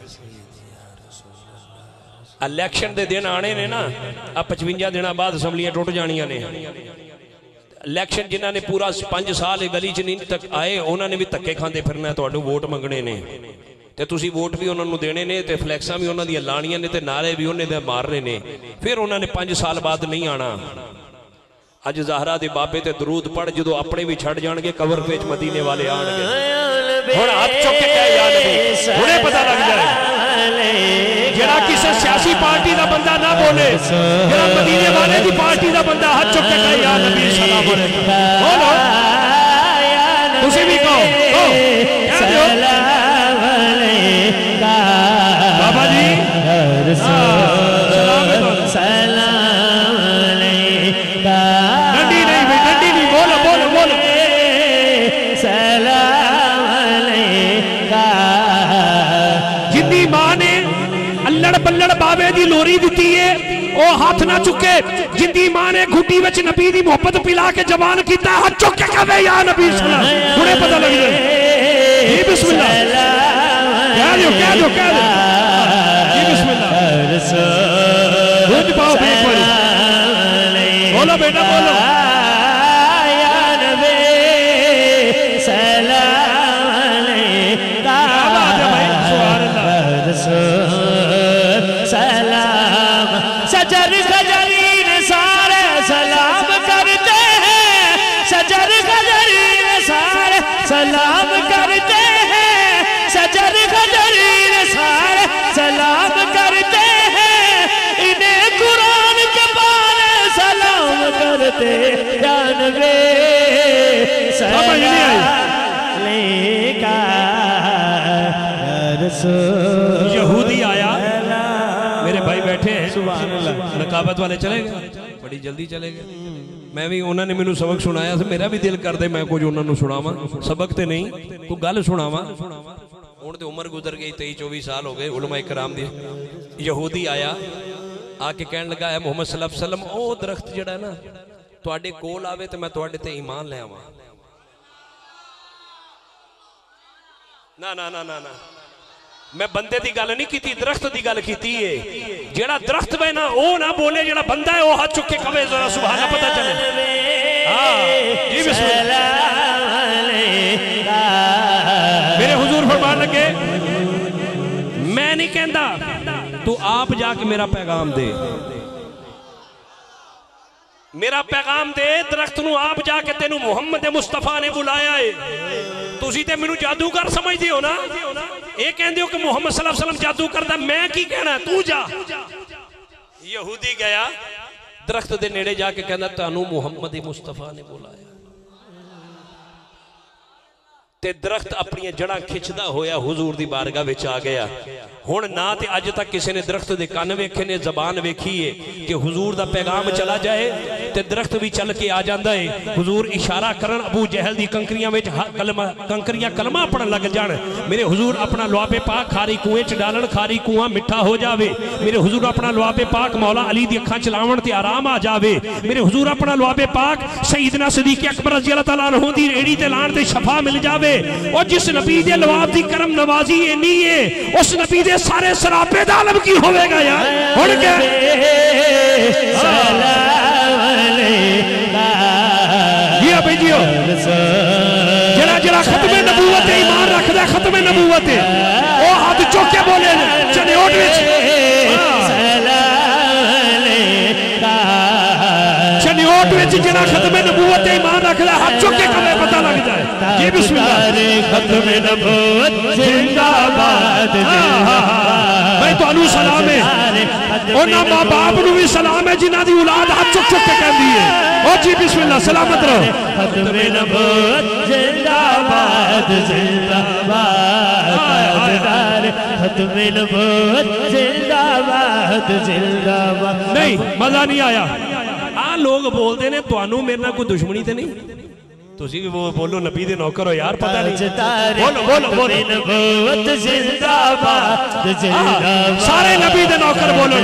इलैक्शन के दिन आने ने ना, आ पचवंजा दिन बाद असम्बलियां टुट जानियां ने। इलैक्शन जिन्हों ने पूरा पांच साल गली च नहीं तक आए, उन्होंने भी धक्के खाते फिरना, तुहानू वोट मंगने ने, ते तुसी वोट भी उन्होंने देने ने, ते फ्लैक्सां भी उन्होंने लानियां ने, ते नारे भी उन्होंने मारने ने। फिर उन्होंने पांच साल बाद नहीं आना। अज ज़हरा दे बाबे ते दरूद पढ़, जो अपने भी छड़ जाणगे कवर पेच मदीने वाले आणगे। हुण हाथ चुक के कह या नबी, हुणे पता लग जाए। जेड़ा किसी सियासी पार्टी का बंदा ना बोले, जेड़ा मदीने वाले की पार्टी का बंदा हाथ चुक के कहे या नबी सलाम अलैकुम। बोलो तुसी भी कहो, बाबा जी डंडी नहीं भाई, डंडी नहीं। बोलो बोलो बोलो जिंदी मां ने अल्लड़ पल्लड़ बाबे दी लोरी दी है, ओ हाथ ना चुके। जिंदी मां ने घुटी विच नबी दी मोहब्बत पिला के जवान कीता, हाथ चुक के कहे या नबी सलाम। हुणे पता लग जाए। जी बिस्मिल्लाह कह दो कह दो कह दो। जी बिस्मिल्लाह पाओ बिल्कुल। बोलो बेटा बोलो या नबी सलाम अलैका। सलाम सजर गजरीन सारे सलाम करते सलाम करते हैं, सजर गजरीन सारे सलाम करते हैं, इन्हें कुरान के पारे सलाम करते जानवे यहूदी आया, मेरे भाई बैठे हैं नकाबत वाले चले गए, बड़ी जल्दी चले गए। मैं भी उन्होंने मैनू सबक सुनाया, मेरा भी दिल करदे मैं कुछ उन्होंने सुनावा, सबक तो नहीं कोई गल सुनावा। हुण ते उम्र गुजर गई, तेई चौबीस साल हो गए उलमा इकराम दी। यहूदी आया आके कहन लगा है मुहम्मद सल्लल्लाहु अलैहि वसल्लम ओ दरख्त जड़ा ना तुहाडे कोल आवे तो मैं तुहाडे ते ईमान ले आवां। ना ना ना ना ना मैं बंदे दी गल नहीं की, दरख्त दी गल की है। जेड़ा दरख्त वे ना ओ ना बोले, जेड़ा बंदा है वो हाथ चुक के कवे जरा सुभान अल्लाह पता चले। हाँ जी बिस्मिल्लाह। मेरे हुजूर फरमान लगे मैं नहीं कहता, तू आप जाके मेरा पैगाम दे, मेरा पैगाम दे दरख्त नू आप जाके, तेनू मुहम्मद मुस्तफा ने बुलाया है। तुसी ते मैनू जादूगर समझदे हो ना, ये कहंदे हो कि मुहम्मद सल्लल्लाहु अलैहि वसल्लम जादू करदा, मैं की कहना, तू जा। यहूदी गया दरख्त दे नेड़े जाके कहंदा तानू मुहम्मद मुस्तफा ने बुलाया, ते दरख्त अपनी जड़ा खिंचदा होया हुजूर दी बारगाह विच आ गया। हुण ना ते अज तक किसी ने दरख्त दे कन्न वेखे ने, जबान वेखी है कि हुजूर दा पैगाम चला जाए ते दरख्त भी चल के आ जांदा है। हुजूर इशारा करन अबू जहल दी कंकरियां विच कलमा कंकरियां कलमा पढ़न लग जान। मेरे हुजूर अपना लुआबे पाक खारी कुएं च डालन, खारी कुआं मिठा हो जावे। मेरे हुजूर अपना लुआबे पाक मौला अली दी अखां चलावन ते आराम आ जावे। मेरे हुजूर अपना लुआबे पाक सईदना सिद्दीक अकबर रज़ी अल्लाह तआला अन्हु दी एड़ी ते लाण ते शफा मिल जावे। और जिस नबी दे लवाब दी करम नवाजी इन्नी है, उस नबी दे सारे सरापे दा आलम की होवेगा यार। हुण क्या सलाम अलैका जी भाई जियो, जरा जरा खत्मे नबूवत ईमान रखदा, खत्मे नबूवत ओ हाथ चुक के बोले चनेओट विच चनेओट विच जरा खत्मे नबूवत ईमान रखदा, हाथ चुक के कमे पता लग जाए। ये बिस्मिल्लाह खत्मे नबूवत जिंदाबाद भाई तुहानू सलाम है, उन्हां मां बाप नू भी सलाम है जिन्हां दी औलाद हाथ चुक चुक के कहंदी है। ओ जी बिस्मिल्लाह सलामत रहो। खत्मे नबूवत जिंदाबाद जिंदाबाद खत्मे नबूवत जिंदाबाद जिंदाबाद। नहीं मजा नहीं आया। आ लोग बोलते ने तुहानू मेरे नाल कोई दुश्मनी ते नहीं, तुसी भी वो बोलो नबी दे नौकर हो यार, पता नहीं बोलो बोलो बोलो नबूवत जिंदाबाद जिंदाबाद, सारे नबी दे नौकर बोलो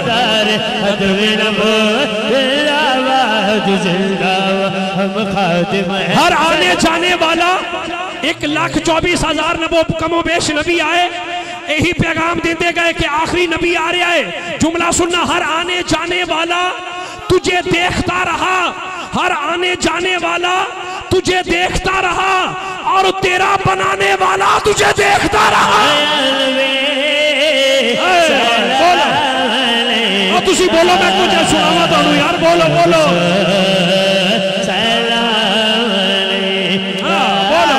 जिंदाबाद जिंदाबाद। हम खातिम हर आने जाने वाला एक लाख चौबीस हजार नबो कमो बेश नबी आए, यही पैगाम देते गए कि आखिरी नबी आ रहा है। जुमला सुनना, हर आने जाने वाला तुझे देखता रहा, हर आने जाने वाला तुझे देखता रहा, और तेरा बनाने वाला तुझे देखता रहा। बोलो तुसी बोलो, मैं कुछ सुनावा तुहानू यार, बोलो बोलो बोलो।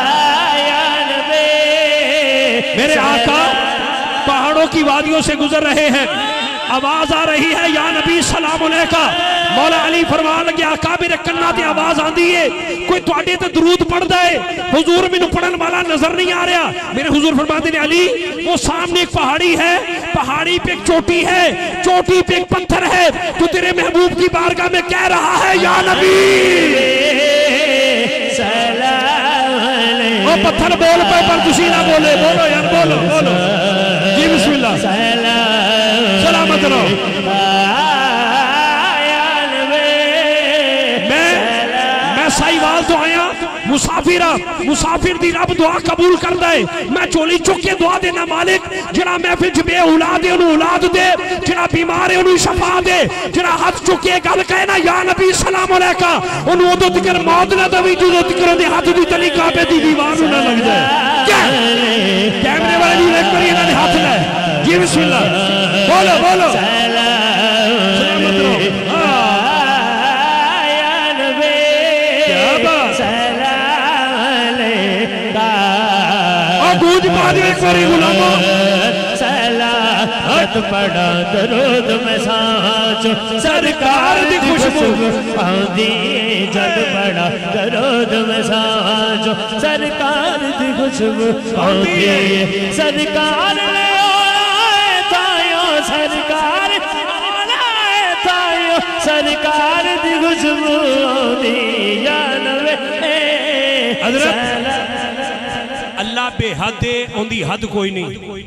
मेरे आका पहाड़ों की वादियों से गुजर रहे हैं, आवाज आ रही है या नबी सलाम अलैका। मौला अली फरमान लगे आका मेरे कन्ना ते आवाज आंदी है, कोई तुहाडे ते दरूद पढ़दा है, हुजूर मैनू पढ़न वाला नजर नहीं आ रहा। मेरे हुजूर फरमाते ने अली वो सामने एक पहाड़ी है, पहाड़ी पे एक चोटी है, चोटी पे एक पत्थर है, तो तेरे महबूब की बारगाह में कह रहा है या नबी सलाम अलैका। वो पत्थर बोल पे पर तुसी ना बोले, बोलो यार बोलो बोलो जी बिस्मिल्लाह सलामत रहो। मैं मैं साहिवाल तो आया मुसाफिर, मुसाफिर दी रब दुआ कबूल करदा है। मैं चोली चुक के दुआ देना मालिक, जरा महफिल च बे औलाद है उन्हें औलाद दे, जरा बीमार है उन्हें शफा दे, जरा हाथ चुक के गल कहे ना या नबी सलाम अलैका, उन्हें उदों तक मौत ना दवी जो तक दे हाथ दी तली काबे दी दीवार ना लग जाए। क्या कैमरे वाले भी एक बार इन्हां दे हाथ ले जी बिस्मिल्लाह बोलो बोलो सलामत रहो। फरमा दियो एक बारी गुलामों सलामत पड़ा दरूद में साचो सरकार दी खुशबू आंदी जद पड़ा दरूद में साचो सरकार दी खुशबू आंदी सरकार ले आए तायो सरकार आए तायो सरकार दी खुशबू आंदी या नवे हजरत अल्लाह बेहद है उनकी हद कोई नहीं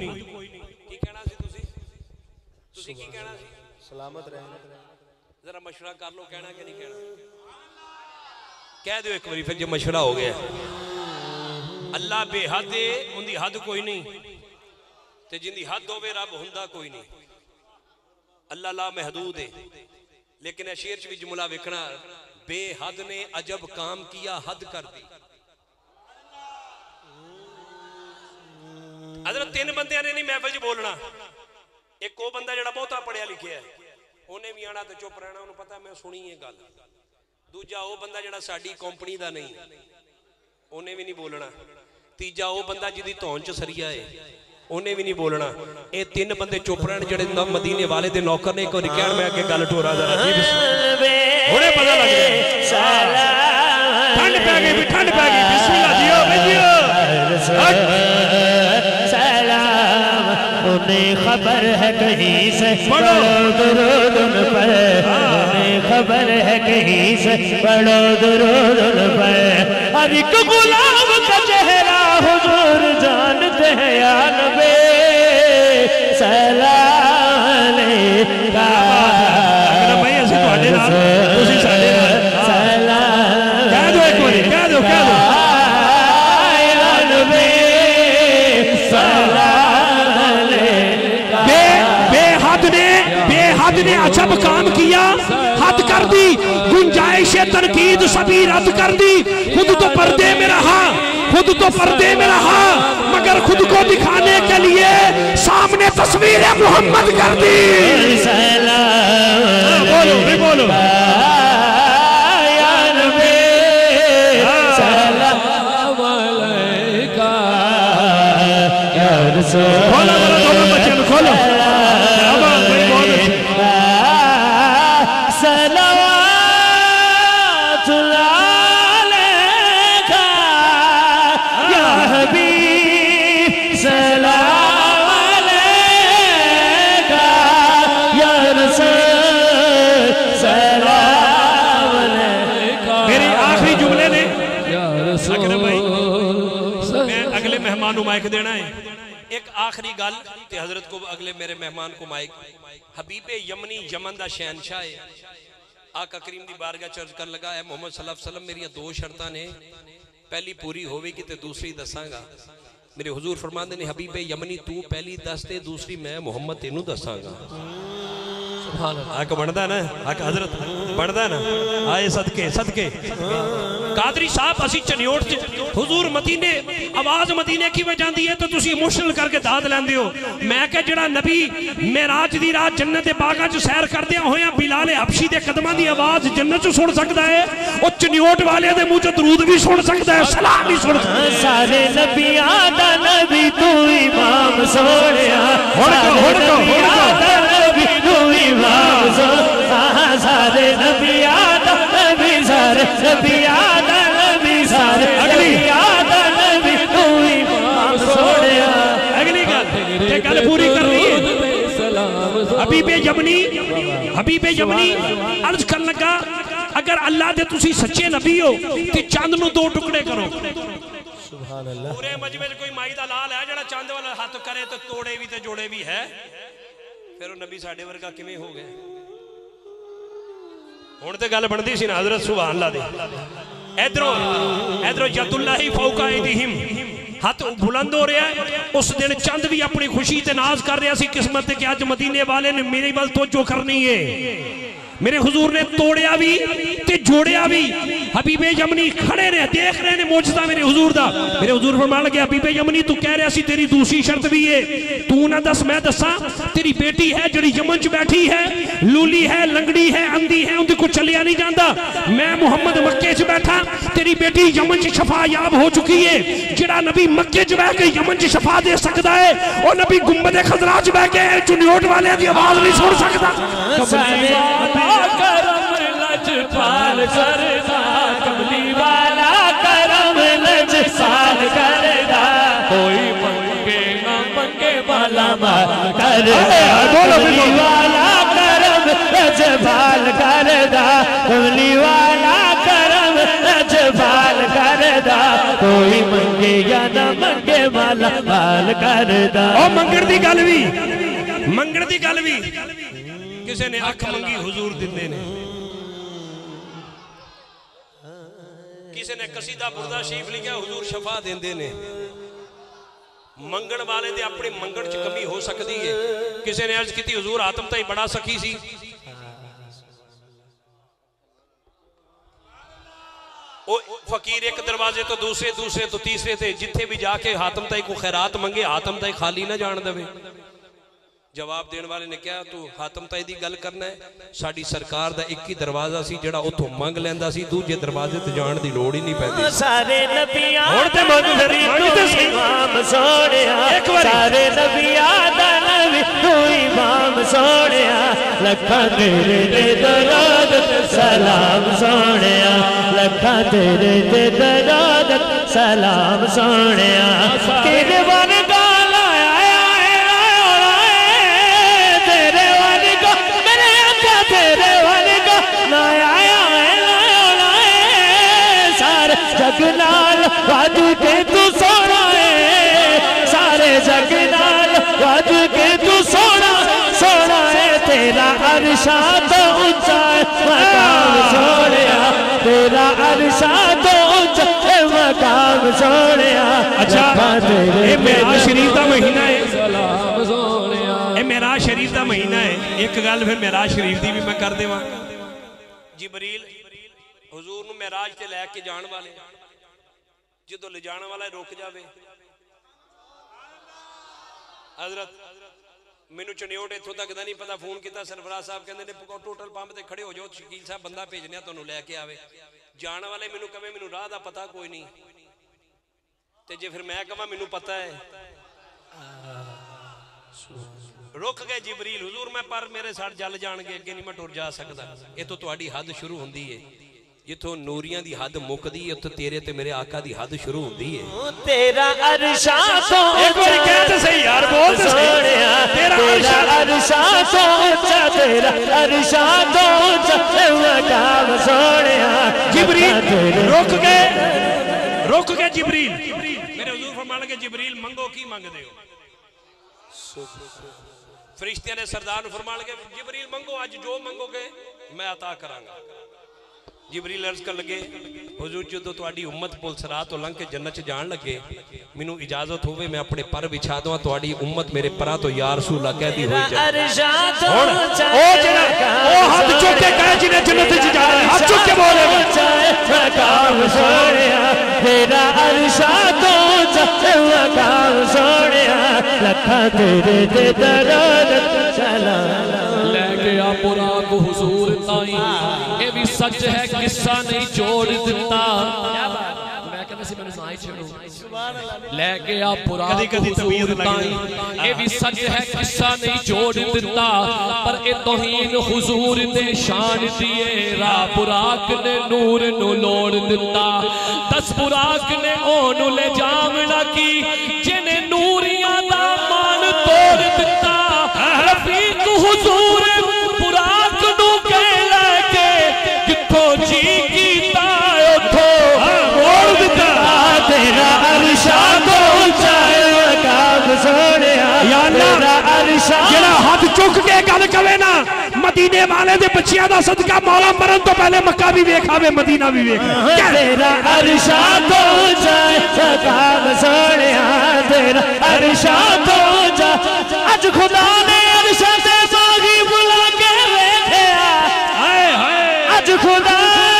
सलामत रहे जरा मशवरा कर लो कहना कि नहीं कहना कह दो एक बार फिर जो मशवरा हो गया अल्लाह बेहद है उनकी हद कोई नहीं ते जिंदी हद होवे रब हुंदा कोई नहीं अल्लाह ला महदूद है लेकिन शेर च भी जुमला वेखना बेहद ने अजब काम किया हद कर दी हजरत तीन बंदियां ने नहीं महफिल च बोलना एक वो बंदा जिहड़ा बहुता पढ़िया लिखिया है उन्हें भी आना तो चुप रहना उन्हें पता मैं सुनी है गल दूजा वो बंदा जिहड़ा साडी कंपनी दा नहीं उन्हें भी नहीं बोलना तीजा वो बंदा जिहदी धौन च सरिया है उन्हें भी नहीं बोलना ये तीन बंदे चुप रहन जिहड़े मदीने वाले दे नौकर ने कोई कहण मैं अगे गल टोरा जरा जी हुणे पता लग गया ठंड पै गई भी ठंड पै गई बिस्मिल्लाह जियो जियो उन्हें खबर है कहीं से बड़ो दुरूद उन पर उन्हें खबर है कहीं से बड़ो दुरूद उन पर हर एक गुलाम का चेहरा हुजूर जानते हैं या नबी सलाम अलैका भाई ऐसे ਤੁਹਾਡੇ ਨਾਲ ਤੁਸੀਂ ਸਾਡੇ ਨਾਲ सलाम कह दो एक बार कह दो कह दो या नबी सलाम बे बेहद ने बेहद ने अजब काम किया हद कर दी गुंजाइश तनकीद सभी रद्द कर दी खुद तो पर्दे में रहा खुद तो पर्दे में रहा मगर खुद को दिखाने के लिए सामने तस्वीरें मोहम्मद कर दी सलाम बोलो भी बोलो या नबी सलाम अलैका या रसूल खोलो जरा दोनों बच्चे में खोलो अब भाई बहुत अच्छी सलावत अलैका या हबीब सलाम अलैका या रसूल सलाम अलैका मेरे आखिरी जुमले ने अकरम भाई मैं अगले मेहमान को माइक देना है एक आखिरी गल ते हजरत को अगले मेरे मेहमान को माइक हबीबे यमनी यमन दा शहनशाह है आका करीम दी बारगाह चर्च कर लगा है मोहम्मद सल्लल्लाहु अलैहि वसल्लम मेरी दो शर्तां ने पहली पूरी होवेगी ते दूसरी दसांगा मेरे हुजूर फरमांदे ने हबीबे यमनी तू पहली दस ते दूसरी मैं मोहम्मद तेनू दसांगा सुभान अल्लाह आका बनदा ना आका हजरत बनदा ना आए सदके सदके कादरी साहब असी चनियोट च हुजूर मदीने आवाज मदीने की वजह जांदी है तो तुसी इमोशनल करके दाद लैंदे हो मैं कह जेड़ा नबी मेराज दी रात जन्नत दे बागां च सैर करदे होया बिलाल हबशी दे कदमां दी आवाज जन्नत च सुन सकदा है ओ चनियोट वाले दे मुंह च दरूद भी सुन सकदा है सलाम भी सुन सकदा है सारे नबियां दा नबी तू इमाम सोहणिया हुण को हुण को हुण को नबी तू इमाम सोहणिया सारे नबियां दा नबी सारे नबियां दा नबी सारे अगली नबी तू इमाम सोहणिया अगली गल ते गल पूरी कर रही है हबीबे यमनी हबीबे यमनी अर्ज कर लगा अगर अल्लाह दे तुसी सच्चे नबी हो ते चंद नु दो टुकड़े करो सुभान अल्लाह पूरे मजमे च कोई माई दा लाल है जेड़ा चंद वाला हाथ करे तो तोड़े भी ते जोड़े भी है फिर वो नबी साडे वर्गा किवें हो गया हुण ते गल बनदी सी ना हजरत सुभान अल्लाह दी इधरों इधरों यदुल्लाही फौका ऐदिहिम हाथ बुलंद हो रहा है उस दिन चंद भी अपनी खुशी ते नाज कर रहा सी किस्मत कि अज मदीने वाले ने मेरी वल तवज्जो करनी है मेरे हुजूर ने तोड़िया भी ते जोड़िया भी। हबीबे यमनी खड़े ने देख रहे ने मौजज़ा मेरे हुजूर दा। मेरे हुजूर फरमान लगे हबीबे यमनी तू कह रहा सी तेरी दूसरी शर्त भी है, तू ना दस मैं दसा। तेरी बेटी है जिहड़ी यमन च बैठी है, लूली है, लंगड़ी है, अंधी है, उनके को चलिया नहीं जाता। मैं मुहम्मद मक्के च बैठा, तेरी बेटी यमन च शफा याब हो चुकी है। जिहड़ा नबी मक्के च बैठ के यमन च शफा दे सकता है, और नबी गुंबद खजरा च बैठ के चुनियोट वाले की आवाज नहीं सुन सकता। करम लजपाल करदा, कमली वाला करम लजपाल करदा, कोई मंगे ना मंगे वाला माल करदा, कमली वाला करम लजपाल करदा, कमली वाला करम लजपाल करदा, कोई मंगे या ना मंगे वाला माल करदा। ओ मंगण दी गल भी, मंगण दी गल भी किसी ने अख मंगी हुजूर दिंदे ने, किसी ने कसीदा बुरदा शरीफ लिखा हुजूर शफा देंदे ने। मंगण वाले दे अपने मंगण च कमी हो सकती है। किसी ने अर्ज की हुजूर आत्म ताई बड़ा सखी सी, ओ फकीर एक दरवाजे तो दूसरे, दूसरे तो तीसरे थे, जिथे भी जाके हातम ताई को खैरात मंगे, हातम ताई खाली ना जान देवे। जवाब देने वाले ने कहा तू हातम ताई दी गल करना है, साड़ी सरकार दा एक ही दरवाजा सी जेड़ा उथों मंग लैंदा सी, दूजे दरवाजे ते जाण दी लोड़ ही नहीं पैंदी। सारे नबियां हुण ते मंग फिरी तू इमाम सोहणिया, सारे नबियां दा नबी तू इमाम सोहणिया, लखां तेरे ते दरूद सलाम सोहणिया, लखां तेरे ते दरूद सलाम सोहणिया। तेरे वन जग नाल वध के तू सोना है, सारे जग नाल वध के तू सोना सोना है। तेरा अरशा तो ऊंचा मकाम सोनिया, तेरा अरशा तो ऊंचा मकाम सोनिया। अच्छा ये मेराज शरीफ का महीना है, ये मेराज शरीफ का महीना है। एक गल फिर मेराज शरीफ की भी मैं कर देवां। जिबरील हुजूर नूं मेराज ते लैके जाण वाले, जो ले जाने वाला रुक जाए। हजरत मैनू चनियोट इतों तक का नहीं पता, फोन किया सरफराज साहब कहते ने टोटल पंप से खड़े हो जाओ, शकील साहब बंदा भेजने तुहानू लैके आवे। जाने वाले मैनू कहे मैनू राह का पता कोई नहीं, तो जे फिर मैं कहा मैनू पता है। रुक गए जिबरील हुजूर मैं पर मेरे साथ जल जाएंगे, अगे नहीं मैं टुर जा सकता। ये तो तुहाडी हद शुरू होंदी है, जिथों नूरियां दी हद मुकदी है उत्थे तेरे ते मेरे आका दी हद शुरू होंदी है। तेरा अरशा तो एक बार कह तो सही यार, बोल तो सही। तेरा अरशा तो ऊंचा, तेरा अरशा तो ऊंचा मकाम सोनिया। जिबरील रुक गए, रुक गए जिबरील। मेरे हुजूर फरमान लगे जिबरील मंगो की मंगदे हो? फरिश्तियां ने सरदार नूं फरमान लगे जिबरील मंगो, अज जो मंगोगे मैं अता करांगा। जिबरील अर्ज कर लगे हुजूर जो तुहाडी उम्मत पुल सिरात तो लंघ के जन्नत च जान लगे, मैनू इजाजत होवे मैं अपने पर बिछा दूं, तुहाडी उम्मत मेरे परा तो या रसूल अल्लाह कहदी होई जाए। हुण ओ जेड़ा ओ हाथ चुक के कहे जिने जन्नत च जाना है, हाथ चुक के बोले मकाम सोनिया, तेरा अरशा तो मकाम सोनिया, लखा तेरे ते दरूद सलाम। लेके आ पुराक हुजूर ताई, ये भी सच है किस्सा नहीं जोड़ दिता। मैं कहता सी मैंने ना ही छेड़ो, लेके आ पुराक हुजूर ताई, ये भी सच है किस्सा नहीं जोड़ दिता। पर ये तौहीन हुजूर दे शान दिए, रा पुराक ने नूर नु लोड़ दिता। दस पुराक ने ओनू ले जामना की, जिने नूरियां दा मान तोड़ दिता। रफीक हुजूर पुराक नू कह लैके किथों जी कीता उठो मोड़ दिता। तेरा अरशा तो ऊंचा मकाम सोनिया, तेरा अरशा जेड़ा हाथ चुक के गल कवे ना, मदीने वाले दे बच्चियां दा सदका मौला मरन तो पहले मक्का भी वेखावे, मदीना भी वेखे। तेरा अरशा तो ऊंचा मकाम सोनिया, तेरा अरशा तो ऊंचा। अज खुदा ने अरशा ते बागी बुला के वेखिया, अज खुदा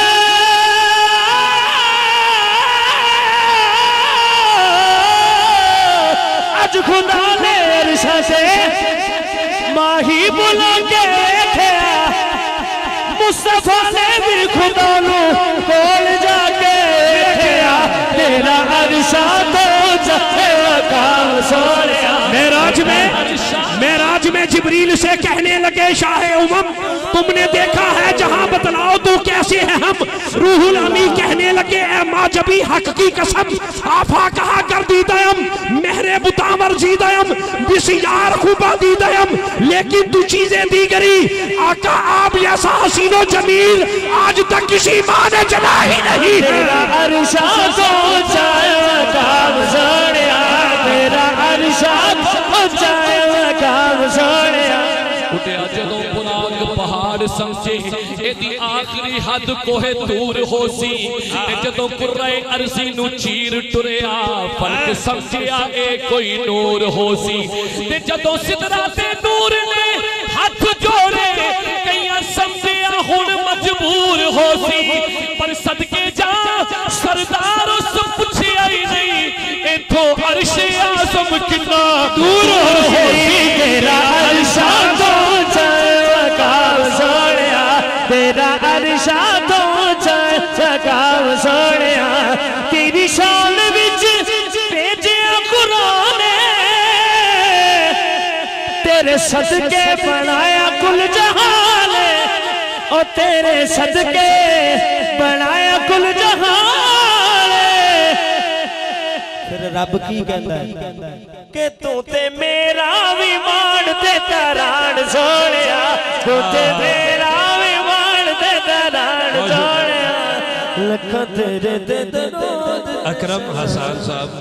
अज खुदा ने अरशा से माही बुला के देखा मुस्तफा ने भी खुदा नू कोल जाके देखा तेरा अरशा तो जाए काम सोनिया। मेराज में मेराज में जिब्रील से कहने लगे शाहे उमम तुमने देखा है जहां बतलाओ तू कैसे है हम। रूहुल अमी कहने लगे ए माँ जबी हक की कसम आफा कहा कर दी दयम मेहरे बुतावर जी दयम बिसियार खुबा दी दयम लेकिन तू चीजें दी गरी आका आप जैसा हसीनो जमील आज तक किसी माँ ने चला ही नहीं। तेरा अरशा तो जाए काम सोनिया तेरा अरशा तो जाए काम सोनिया। उठे जदों पुराग पहाड़ समझे एदी आखिरी हद कोहे दूर होसी ते जदों कुर्रे अर्जी नु चीर टुरिया फर्क समझिया ए कोई नूर होसी ते जदों सिदरा ते नूर ने हाथ जोड़े कईयां समझिया हुण मजबूर होसी पर सदके जा सरदार उस पुछया ही नहीं इथों अर्श आज़म कितना दूर होसी। तेरा अरशा तो जाए काम सोनिया तेरा अरशा तो जाए काम सोनिया। तेरी शान विच भेजिया कुरान तेरे सदके बनाया कुल जहान और तेरे सदके बनाया कुल जहान। फिर रब की कहंदा कि तू ते मेरा भी मान ते तराण सोनिया तू ते मेरा भी मान ते तराण सोनिया लख तेरे ते दरोद। अकरम हसन साहब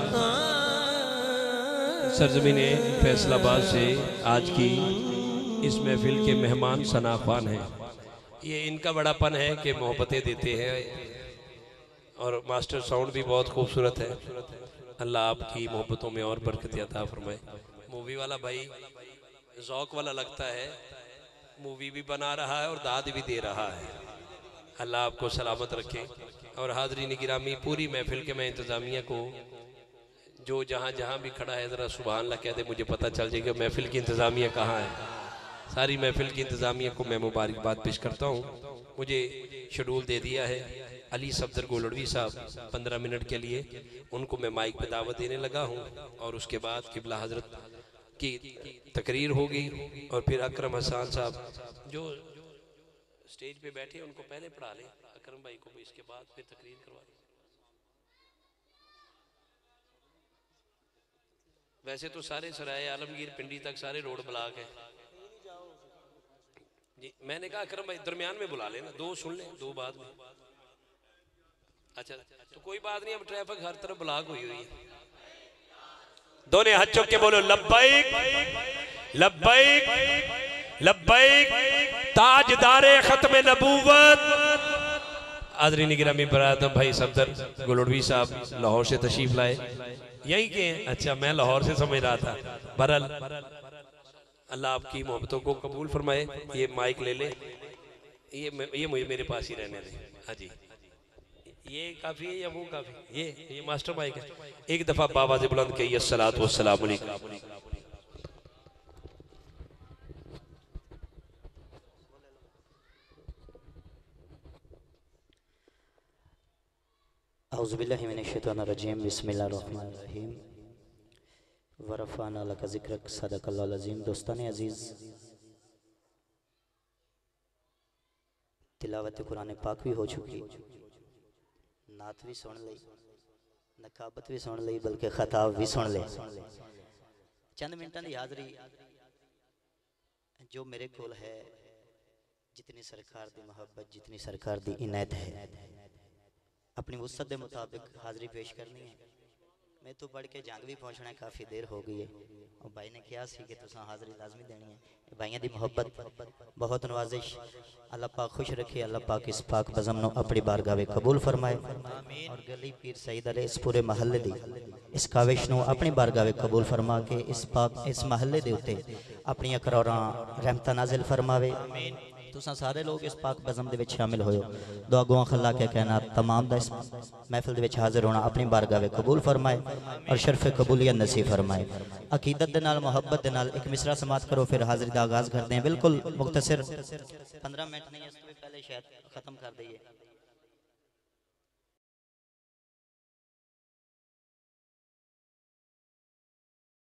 सरजमीने फैसलाबाद से आज की इस महफिल के मेहमान सना खान हैं। ये इनका बड़ापन है कि मोहब्बतें देते हैं और मास्टर साउंड भी बहुत खूबसूरत है। अल्लाह आपकी मोहब्बतों में और बरकत अता फरमाए। मूवी वाला भाई ज़ौक वाला लगता है, मूवी भी बना रहा है और दाद भी दे रहा है। अल्लाह आपको सलामत रखे। और हाज़रीन गिरामी पूरी महफिल के मैं इंतज़ामिया को जो जहाँ जहाँ भी खड़ा है ज़रा सुभान अल्लाह कह दे मुझे पता चल जाएगा महफिल की इंतज़ामिया कहाँ है। सारी महफिल की इंतज़ामिया को मैं मुबारकबाद पेश करता हूँ। मुझे शेड्यूल दे दिया है अली सफदर गोलड़वी साहब पंद्रह मिनट के लिए, उनको मैं माइक पे दावत देने लगा हूँ और उसके बाद किबला हजरत की तकरीर होगी और फिर अकरम हसन साहब जो स्टेज पे बैठे उनको पहले पढ़ा लें, अकरम भाई को भी इसके बाद फिर तकरीर करवा लें। वैसे तो सारे सराय आलमगीर पिंडी तक सारे रोड ब्लॉक है जी। मैंने कहा अकरम भाई दरमियान में बुला लेना, दो सुन लें दो बाद में। अच्छा तो कोई बात नहीं, अब ट्रैफिक हर तरफ ब्लॉक हुई हुई है। दोनों हाथ चुक के बोलो लब्बैक लब्बैक लब्बैक ताजदारे खत्म नबूवत। आदरणीय गिरामी बरादर भाई सफदर गोलड़वी साहब लाहौर से तशरीफ लाए, यहीं के हैं। अच्छा मैं लाहौर से समझ रहा था। बहरहाल अल्लाह आपकी मोहब्बतों को कबूल फरमाए। ये माइक ले ले, ये ये मुझे मेरे पास ही रहने दें। हाँ जी ये काफी है या वो काफी? ये ये मास्टर माइक है। एक दफा बाबा से बुलंद कहिए अस्सलातु वस्सलामु अलैकुम। औज़ु बिल्लाहि मिनश शैतानिर रजीम बिस्मिल्लाहिर रहमानिर रहीम व रफ़अना लका ज़िक्रक सदक़ल्लाहुल अज़ीम। दोस्तान अजीज़, तिलावत कुरान पाक भी हो चुकी, नात भी सुन ली, नकाबत भी सुन ली, बल्कि खताब भी सुन ले। चंद मिनटों की हाज़री जो मेरे कोल है, जितनी सरकार की मोहब्बत जितनी सरकार की इनायत है, अपनी वसअत के मुताबिक हाज़री पेश करनी है। मैं तो पढ़ के जंग भी पहुँचना है, काफ़ी देर हो गई है और भाई ने कहा सी कि तुसां हाज़री लाजमी देनी है। भाइयों की मोहब्बत बहुत नवाजिश, अल्लाह पाक खुश रखे। अल्लाह पाक इस पाक बज़म नूं अपनी बारगाह में कबूल फरमाए और गली पीर सईद अले इस पूरे महल्ले दी इस काविश नूं अपनी बारगाह में कबूल फरमा के इस पाक इस महल्ले दे उत्ते अपनी करौरां रहमतां नाज़िल फरमावे। तुसां सारे लोग इस पाक बज़म दे विच शामिल होयो। दुआ गुआ खल्ला के कहना तमाम दा इस महफिल दे विच हाजिर होना अपनी बारगाह में कबूल फरमाए और शर्फ कबूलियत नसीब फरमाए। अकीदत दे नाल मोहब्बत दे नाल एक मिसरा समात करो, फिर हाजिरी दा आगाज़ करते हैं। बिल्कुल मुख्तसर पंद्रह मिनट नहीं, इस तो पहले शायद ख़त्म कर दईए।